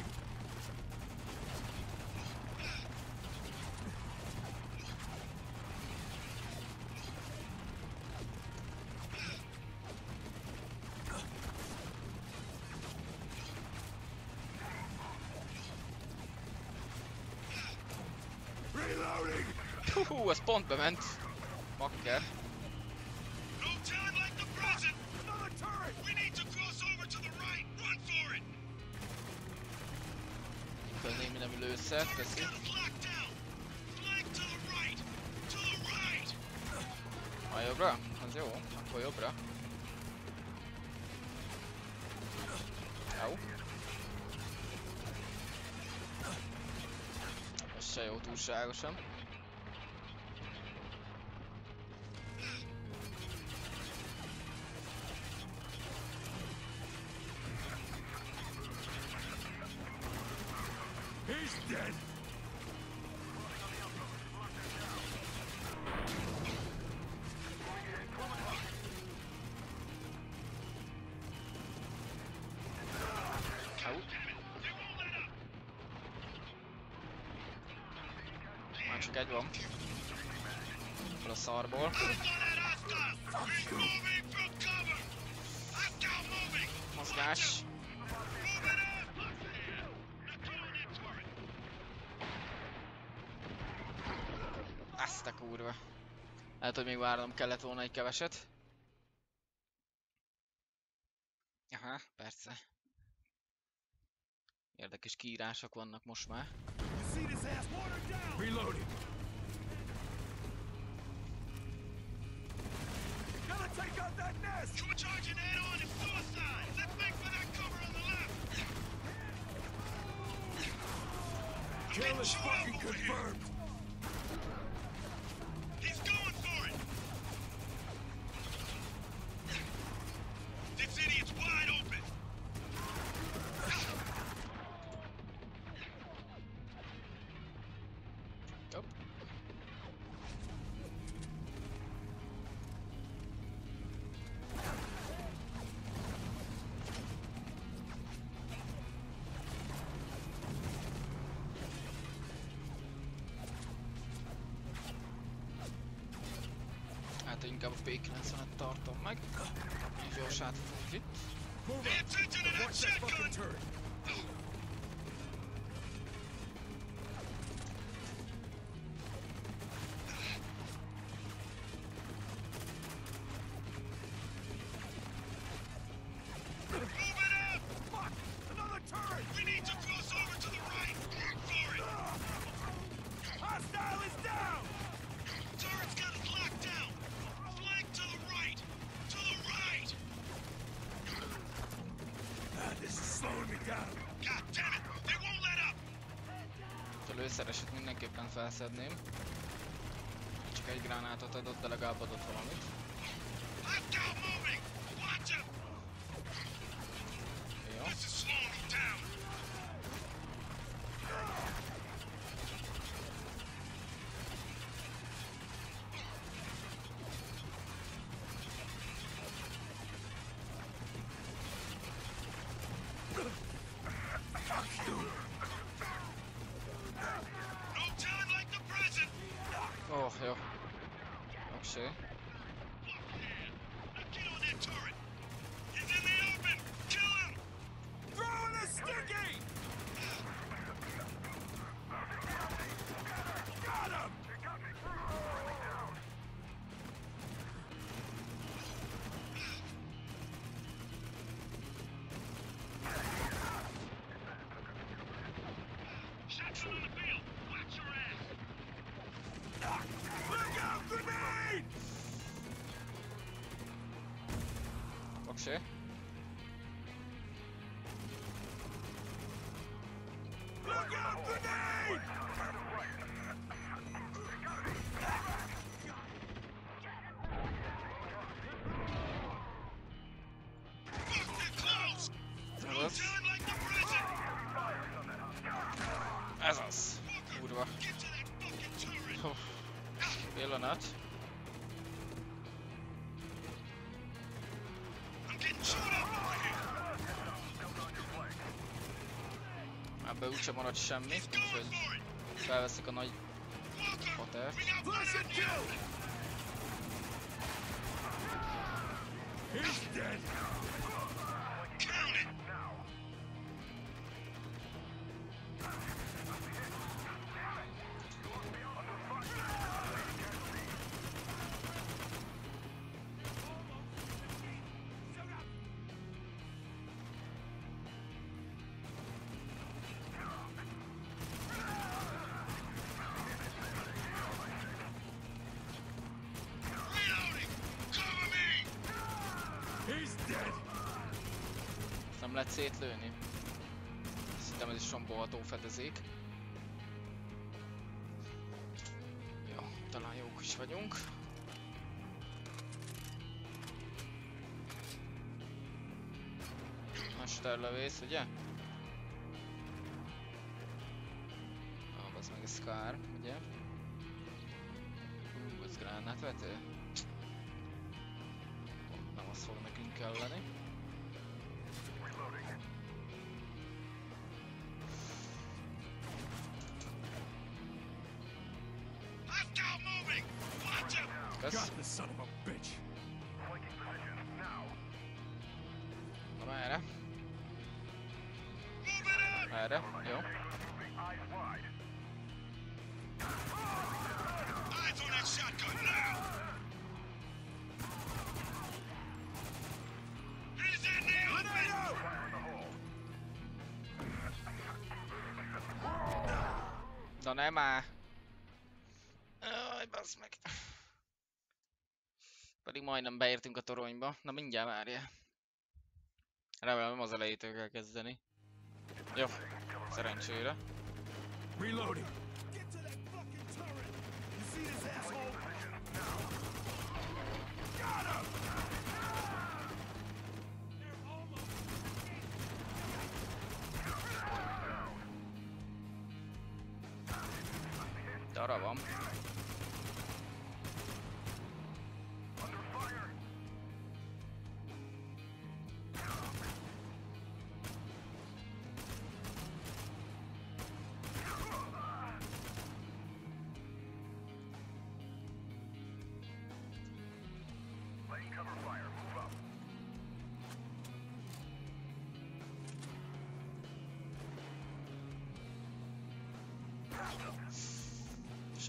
Reloading! Hú, ez pont bement. Makker. No time like the present! Another turret! We need to cross over to the right! Run for it! Kell némi nemű lőszert, teszi. Locked down! Flank to the right! To the right! A jobbra? Az jó, akkor jobbra. Jó. Ez se jó túlságosan. He's dead! Au. Már csak egy van. Fel a szarból. Mozgás. Ezt a kurva. Lehet, hogy még várnom kellett volna egy keveset. Aha, persze. Érdekes kiírások vannak most már. Reloading! Gotta take out that nest! You were charging head-on is suicide! Let's make for that cover on the left! Kill is fucking confirmed! He's going for it! This idiot's wide Lehet, hogy inkább a P kilencvenet tartom meg. És gyors átfutunk itt. A lőszereset mindenképpen felszedném. Csak egy gránátot adott, de legalább adott valamit. Jó. Oh, jó. Oké. Oké. Ez az. Kurva. Pillanat. Ebbe úgysem marad semmi, úgyhogy felveszik a nagy patert. Nem lehet szétlőni. Szerintem ez is rombolható fedezék. Jó, talán jók is vagyunk. Mesterlövész, ugye? Ah, az meg ez kár, ugye? Hú, ez gránátvető? Nem az fog nekünk kelleni. Got the son of a bitch. Na erre. Erre, jó. Na nem már. Aj, bassz meg. Pedig majdnem beértünk a toronyba. Na mindjárt várjál. Remélem nem az elejétől kell kezdeni. Jó, szerencsére. Reloading. De arra van.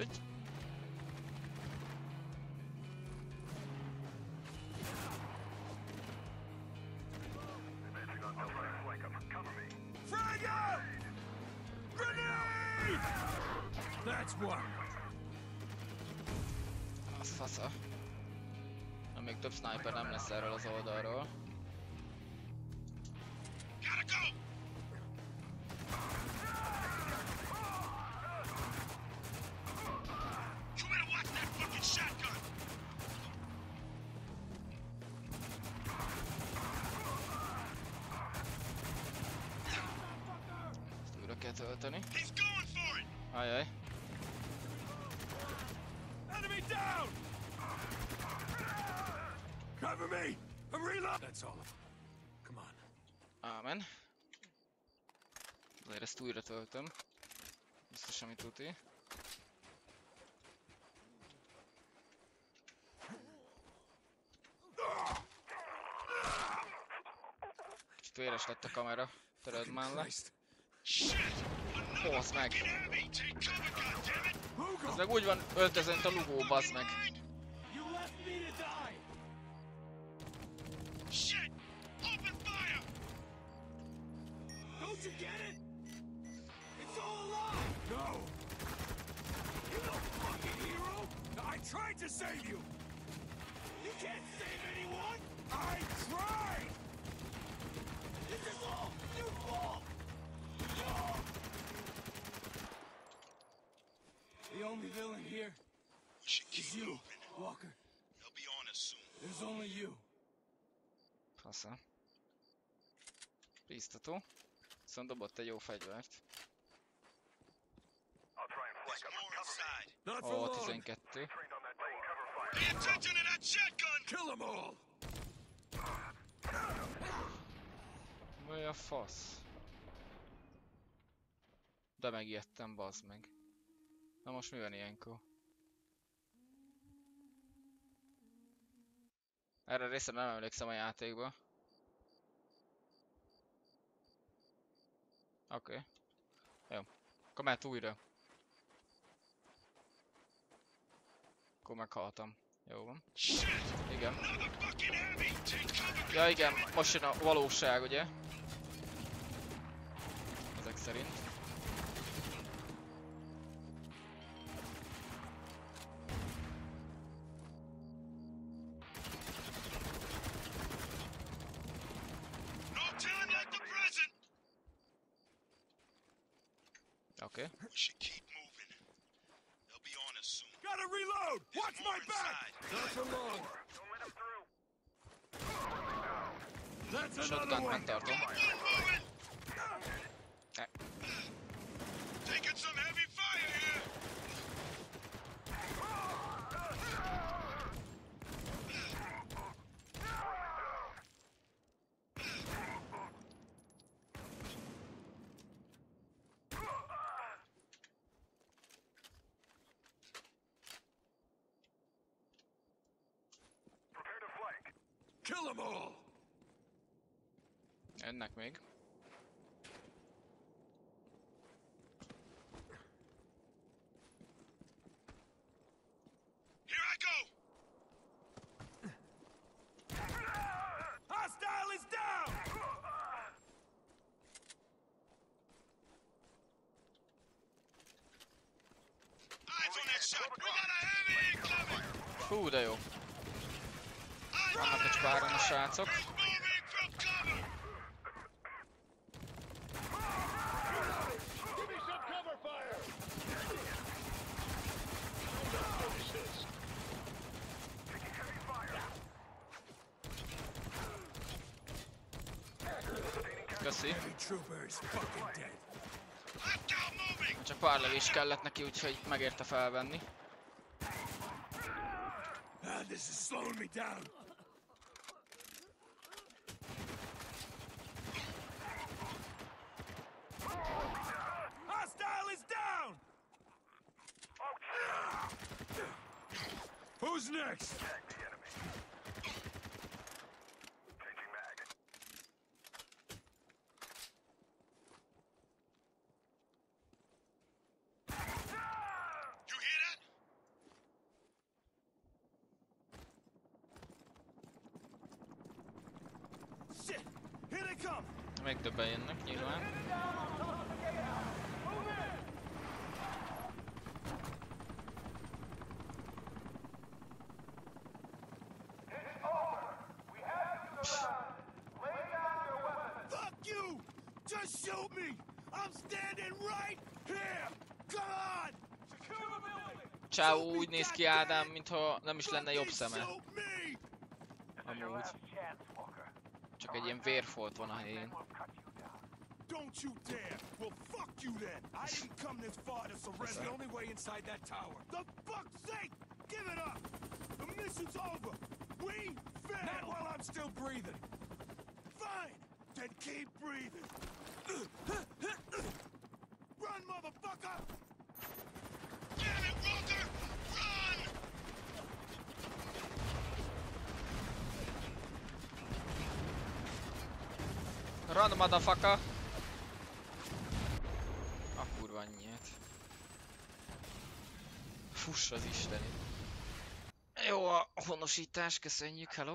Máshogy. Frag out! Grenade! That's one. Az fasza. Na, még több sniper nem lesz erről az oldalról. Gotta go! You better watch that fucking shotgun! Ezt újra kell tölteni. He's going for it! Ajaj. Enemy down! Cover me! I'm reloading! That's all of them. Come on. Ámen. Azért ezt újra töltöm. Biztos, ami tuti. Kicsit véres lett a kamera. Töröld már le. Hozd meg! Ez meg úgy van öltözve, mint a lugó, bazd meg. You left me to die! Shit! Open fire! Don't you get it? It's all alive! No! You don't fucking hero! I tried to save you! You can't save anyone! I tried! This is all your fault! No! The only villain here We should keep is you, moving. Walker. They'll be on us soon. There's only you. Fasza. Bíztató. Viszont dobott egy jó fegyvert. There's more inside. Not for Ó, long. tizenkettő. Pay attention to that shotgun! Kill them all! Mi a fasz? De megijedtem, bazd meg. Na most mi van ilyenkor? Erre a részre nem emlékszem a játékba. Oké. Okay. Jó. Akkor mehet újra. Akkor meghaltam. Jó van. Igen. Ja igen, most jön a valóság, ugye? Ezek szerint. Okay. We should keep moving. They'll be on us soon. Gotta reload! There's Watch more my back! inside. Not for long. That's another Shotgun one. megtartom. Eh. Taking some heavy fire here. Kill them all! Ennek még. Here I go. Hostile is down! Eyes on that shot. We got a heavy incoming. Hú, de jó. Vannak egy páran a srácok. He's moving from cover. Give me some cover fire! Finish this. Köszi. Heavy trooper is fucking dead. Hostile moving. Csak pár lövés kellett neki, úgyhogy megérte felvenni. Ah, this is slowing me down. Hostile is down! Who's next? You hear that? Még többen jönnek nyilván. Fuck you! Just shoot me! I'm standing right here! Come on! Csávó úgy néz ki, Ádám, mintha nem is lenne jobb szeme. Amúgy. Csak egy ilyen vérfolt van a helyén. Don't you dare! Well, fuck you then! I didn't come this far to surrender. The only way inside that tower. The fuck's sake! Give it up! The mission's over! We failed! Not while I'm still breathing. Fine! Then keep breathing! Run, motherfucker! Damn it, Walker! Run! Run, motherfucker! A kurva annyiet. Fuss az isteni. Jó a honosítás, köszönjük, hello!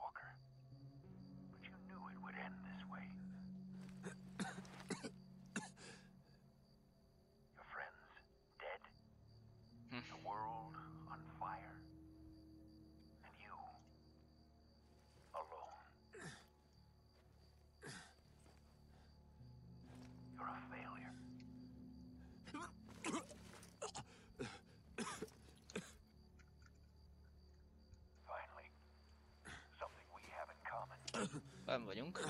Ben vagyunk.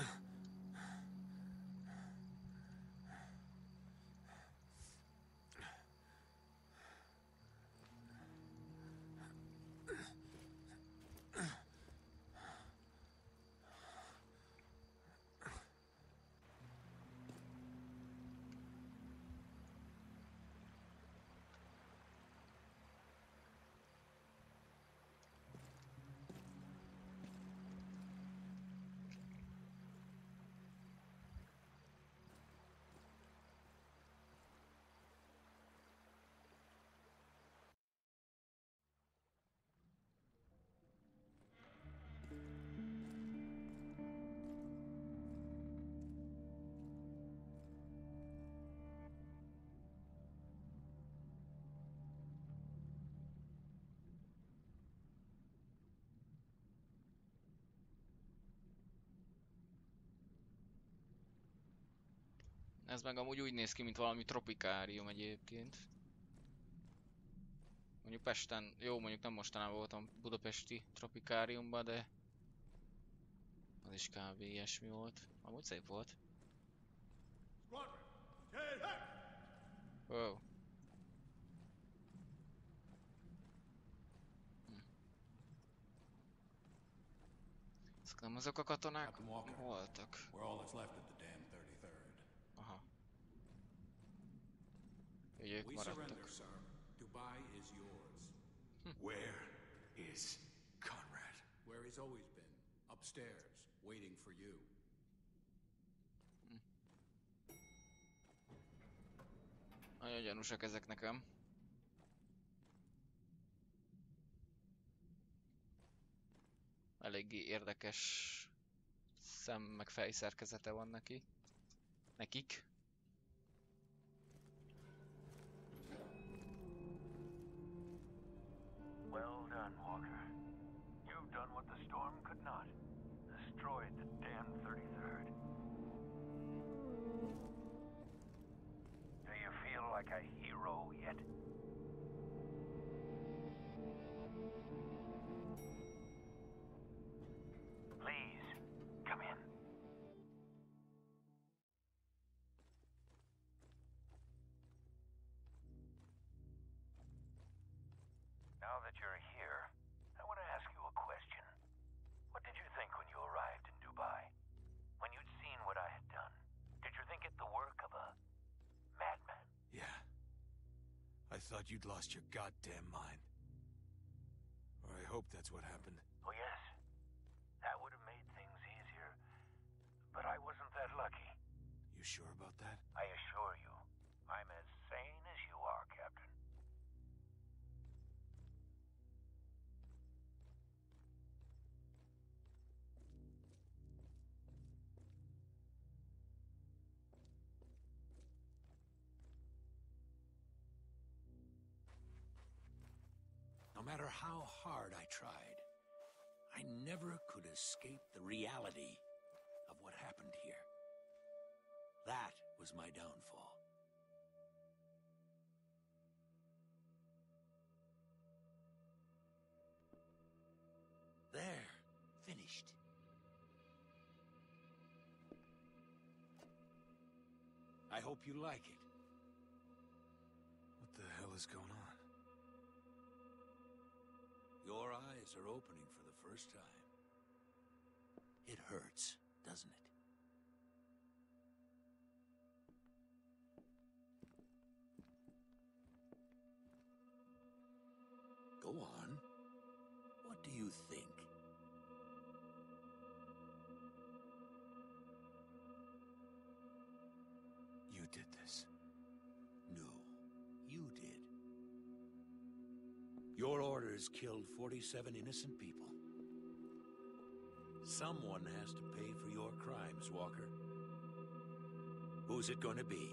Ez meg amúgy úgy néz ki, mint valami tropikárium egyébként. Mondjuk Pesten, jó, mondjuk nem mostanában voltam budapesti tropikáriumban, de az is kb. Ilyesmi volt. Amúgy szép volt. Wow. Hm. Ezek nem azok a katonák voltak? Aha. Hogy ők maradtak. Dubai is yours. Where is Conrad? Where he's always been. Upstairs, waiting for you. Hm. Nagyon gyanúsak ezek nekem. Eléggé érdekes szem meg fejszerkezete van neki. Nekik. Well done, Walker. You've done what the storm could not. Destroyed the damn thirty-third. Do you feel like a hero yet? Please, come in. Now that you're here, I want to ask you a question. What did you think when you arrived in Dubai? When you'd seen what I had done? Did you think it the work of a madman? Yeah. I thought you'd lost your goddamn mind. Or I hope that's what happened. Oh, yes. That would have made things easier. But I wasn't that lucky. You sure about that? I assure you, I'm as sane as you are, Captain. matter how hard I tried, I never could escape the reality of what happened here. That was my downfall. There, finished. I hope you like it. What the hell is going on? Your eyes are opening for the first time. It hurts, doesn't it? Go on. What do you think? You did this. No, you did. Your orders killed forty-seven innocent people. Someone has to pay for your crimes, Walker. Who's it gonna be?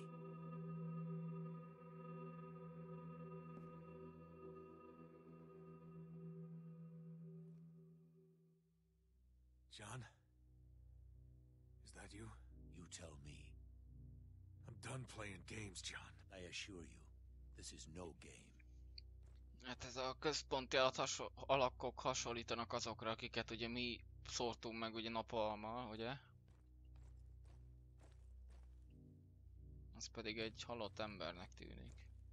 John? Is that you? You tell me. I'm done playing games, John. I assure you, this is no game. Hát ez a központi alatt hasonl alakok hasonlítanak azokra, akiket ugye mi szórtunk meg ugye napalmal, ugye? Az pedig egy halott embernek tűnik.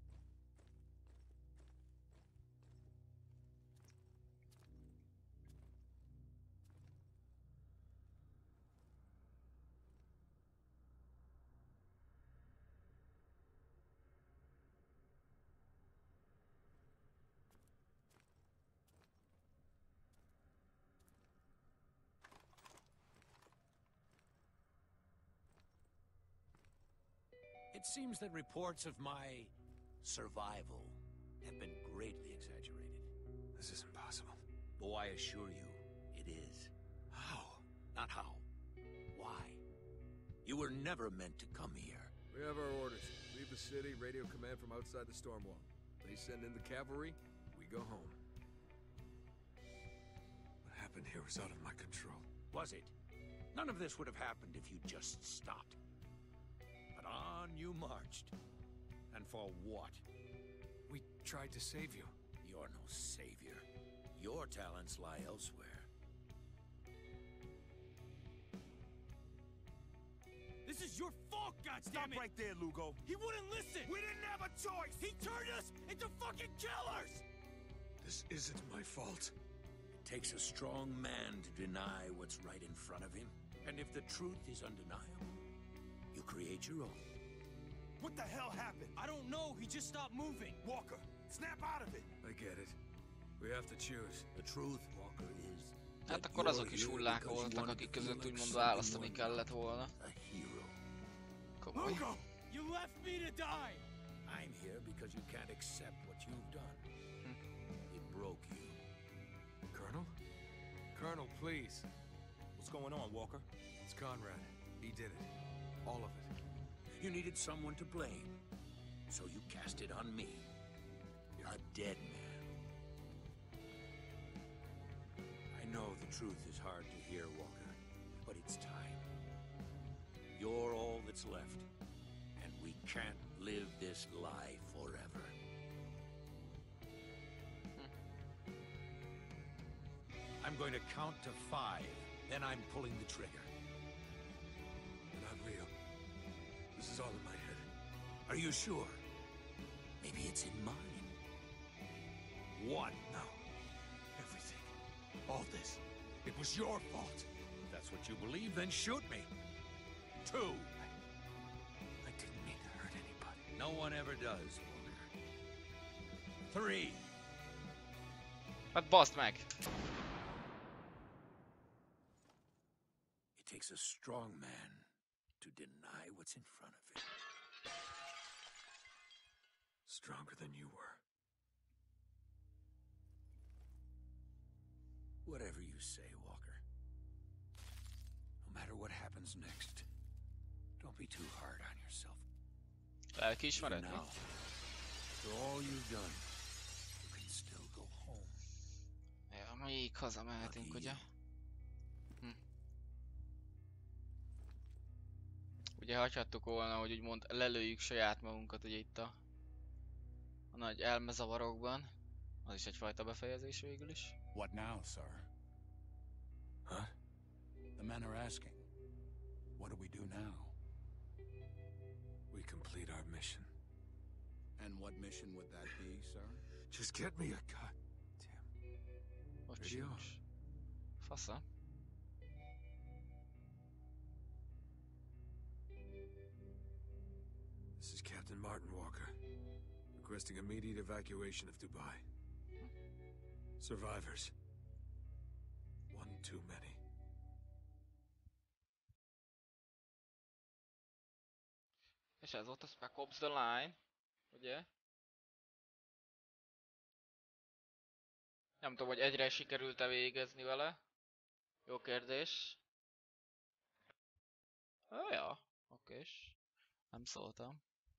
It seems that reports of my survival have been greatly exaggerated. This isn't possible. Oh, I assure you, it is. How? Not how. Why? You were never meant to come here. We have our orders. Leave the city, radio command from outside the storm wall. They send in the cavalry, we go home. What happened here was out of my control. Was it? None of this would have happened if you just stopped. But on you marched. And for what? We tried to save you. You're no savior. Your talents lie elsewhere. This is your fault, goddammit! Stop right there, Lugo. He wouldn't listen! We didn't have a choice! He turned us into fucking killers! This isn't my fault. It takes a strong man to deny what's right in front of him. And if the truth is undeniable, you create your own. What the hell happened? I don't know, he just stopped moving. Walker, snap out of it! I get it. We have to choose. The truth, Walker, is Hát akkor azok is hullák voltak, akik között úgymond választani kellett volna. Komoly. Lugo! You left me to die! I'm here because you can't accept what you've done. It broke you. Colonel? Colonel, please. What's going on, Walker? It's Conrad. He did it. All of it. You needed someone to blame, so you cast it on me. A dead man. I know the truth is hard to hear, Walker, but it's time. You're all that's left, and we can't live this lie forever. I'm going to count to five, then I'm pulling the trigger. Not real. This is all in my head. Are you sure? Maybe it's in mine. One. No. Everything. All this. It was your fault. If that's what you believe, then shoot me. Two. I didn't mean to hurt anybody. No one ever does, Walker. Three. Hát baszd meg! It takes a strong man to deny what's in front of him. Stronger than you were. Whatever you say, Walker. No matter what happens next, don't be too hard on yourself. Lelkiismeret? Now, for all you've done, you can still go home. Még hazamehetünk, ugye? Hm. Ugye hagyhattuk volna, hogy úgymond lelőjük saját magunkat ugye itt a, a nagy elmezavarokban. Az is egyfajta befejezés végül is. What now, sir? Huh? The men are asking. What do we do now? We complete our mission. And what mission would that be, sir? Just get me a goddamn Ott radio. sincs. Fasza. This is Captain Martin Walker, requesting immediate evacuation of Dubai. Survivors. One too many. És ez volt a Spec Ops The Line, ugye? Nem tudom, hogy egyre sikerült-e végezni vele. Jó kérdés. Ah, ja, okés. Nem szóltam.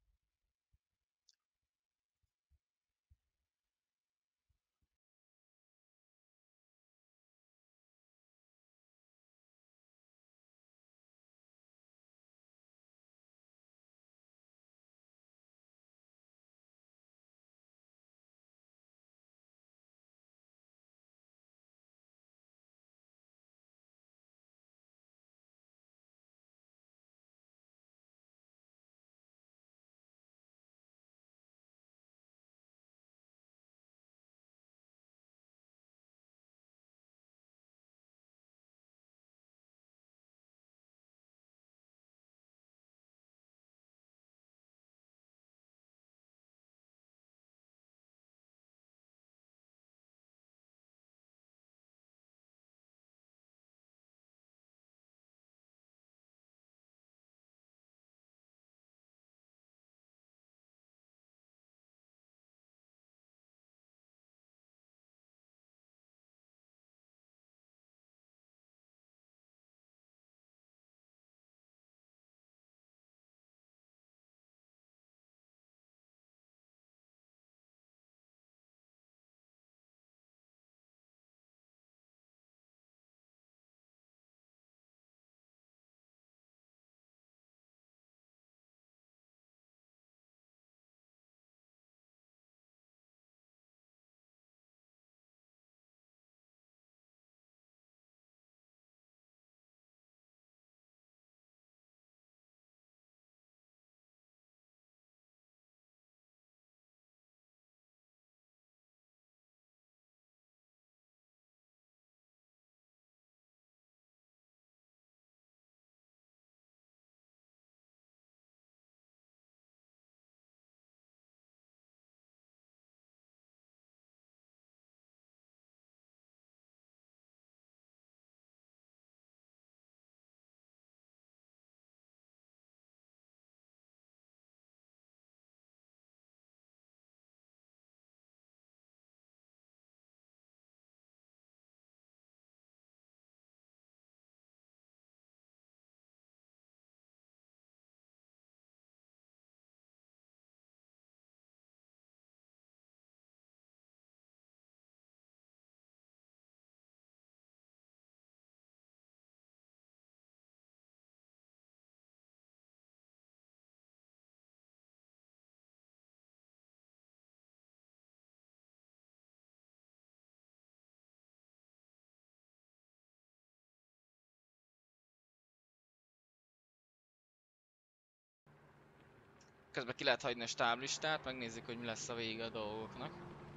Közben ki lehet hagyni a stáblistát, megnézzük, hogy mi lesz a vége a dolgoknak.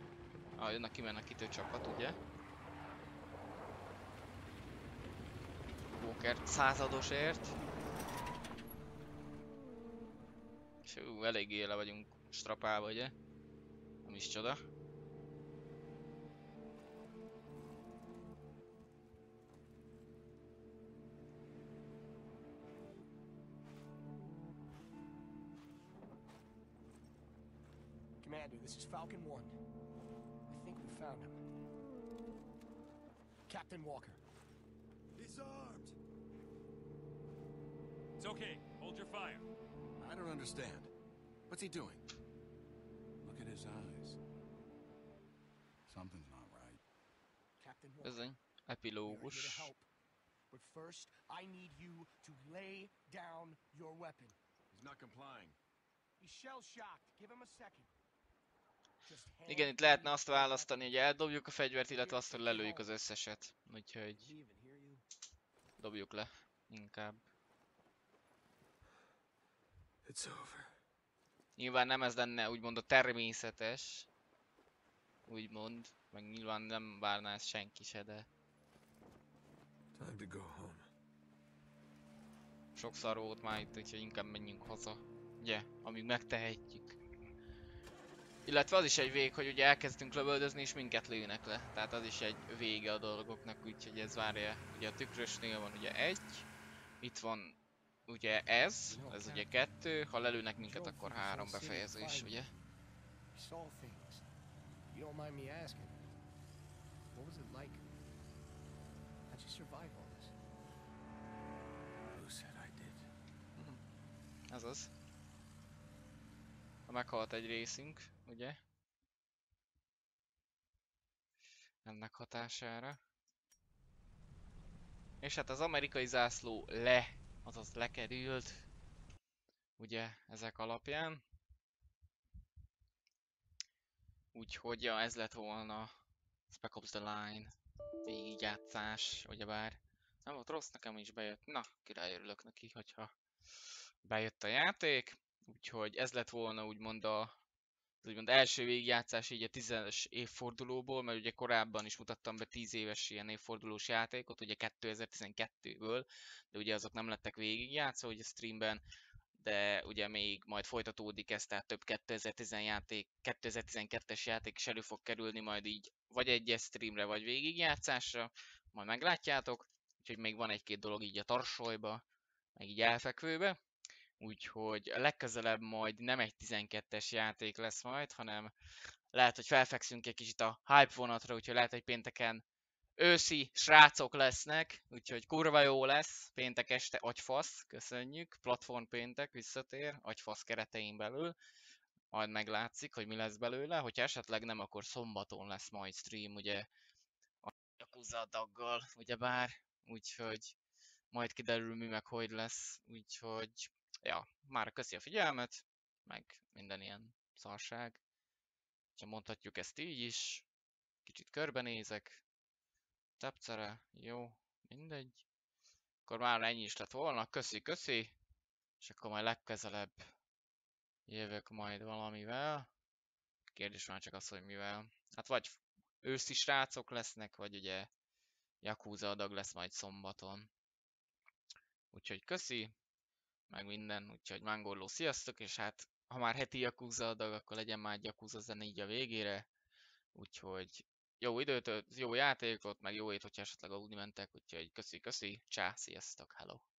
Ah, jön a kimenekítő csapat, ugye? Walker századosért. És ú, eléggé le vagyunk strapálva, ugye? Nem is csoda. Commander, this is Falcon one. I think we found him. Captain Walker. He's armed. It's okay. Hold your fire. I don't understand. What's he doing? Look at his eyes. Something's not right. Captain Walker. Bizony. We are here to Epilógus. help. But first, I need you to lay down your weapon. He's not complying. He's shell-shocked. Give him a second. Just hand Igen, itt me lehetne azt your választani, weapon. hogy eldobjuk a fegyvert, We're illetve here to azt, hogy take you lelőjük home. az összeset. Úgyhogy Did he even hear you? dobjuk le, inkább. It's over. Nyilván nem ez lenne úgymond a természetes, úgymond, meg nyilván nem várná ezt senki se, de Time to go home. sok szar volt már itt, úgyhogy inkább menjünk haza. Ugye, amíg megtehetjük. Illetve az is egy vég, hogy ugye elkezdtünk lövöldözni és minket lőnek le. Tehát az is egy vége a dolgoknak, úgyhogy ez várja. Ugye a tükrösnél van ugye egy, itt van ugye ez, ez ugye kettő, ha lelőnek minket, akkor három befejezés, ugye? You saw things. You don't mind me asking. What was it like? How'd you survive all this? Who said I did? Ez az. Ha meghalt egy részünk, ugye? Ennek hatására. És hát az amerikai zászló le, azaz lekerült. Ugye, ezek alapján. Úgyhogy ja, ez lett volna Spec Ops The Line végigjátszás, ugyebár. Nem volt rossz, nekem is bejött. Na, király, örülök neki, hogyha bejött a játék. Úgyhogy ez lett volna úgymond a az úgymond első végigjátszás így a tízes évfordulóból, mert ugye korábban is mutattam be tíz éves ilyen évfordulós játékot, ugye kétezer-tizenkettőből, de ugye azok nem lettek végigjátszva ugye streamben, de ugye még majd folytatódik ez, tehát több kétezer-tíz játék, kétezer-tizenkettes játék is elő fog kerülni majd így vagy egyes streamre, vagy végigjátszásra, majd meglátjátok, úgyhogy még van egy-két dolog így a tarsolyba, meg így elfekvőbe. Úgyhogy legközelebb majd nem egy tizenkettes játék lesz majd, hanem lehet, hogy felfekszünk egy kicsit a hype vonatra, úgyhogy lehet, hogy pénteken őszi srácok lesznek, úgyhogy kurva jó lesz, péntek este agyfasz, köszönjük, platform péntek visszatér, agyfasz keretein belül, majd meglátszik, hogy mi lesz belőle, hogyha esetleg nem, akkor szombaton lesz majd stream, ugye a Yakuza daggal, ugyebár, úgyhogy majd kiderül mi meg hogy lesz, úgyhogy ja, már köszi a figyelmet, meg minden ilyen szarság. Ha mondhatjuk ezt így is, kicsit körbenézek, tepcere, jó, mindegy. Akkor már ennyi is lett volna, köszi, köszi, és akkor majd legközelebb jövök majd valamivel. Kérdés már csak az, hogy mivel. Hát vagy őszi srácok lesznek, vagy ugye Yakuza adag lesz majd szombaton. Úgyhogy köszi, meg minden, úgyhogy Mangorló, sziasztok, és hát ha már heti Yakuza adag, akkor legyen már egy Yakuza zene így a végére. Úgyhogy jó időt, jó játékot, meg jó ét, hogyha esetleg aludni mentek, úgyhogy köszi, köszi, csá, sziasztok, hello!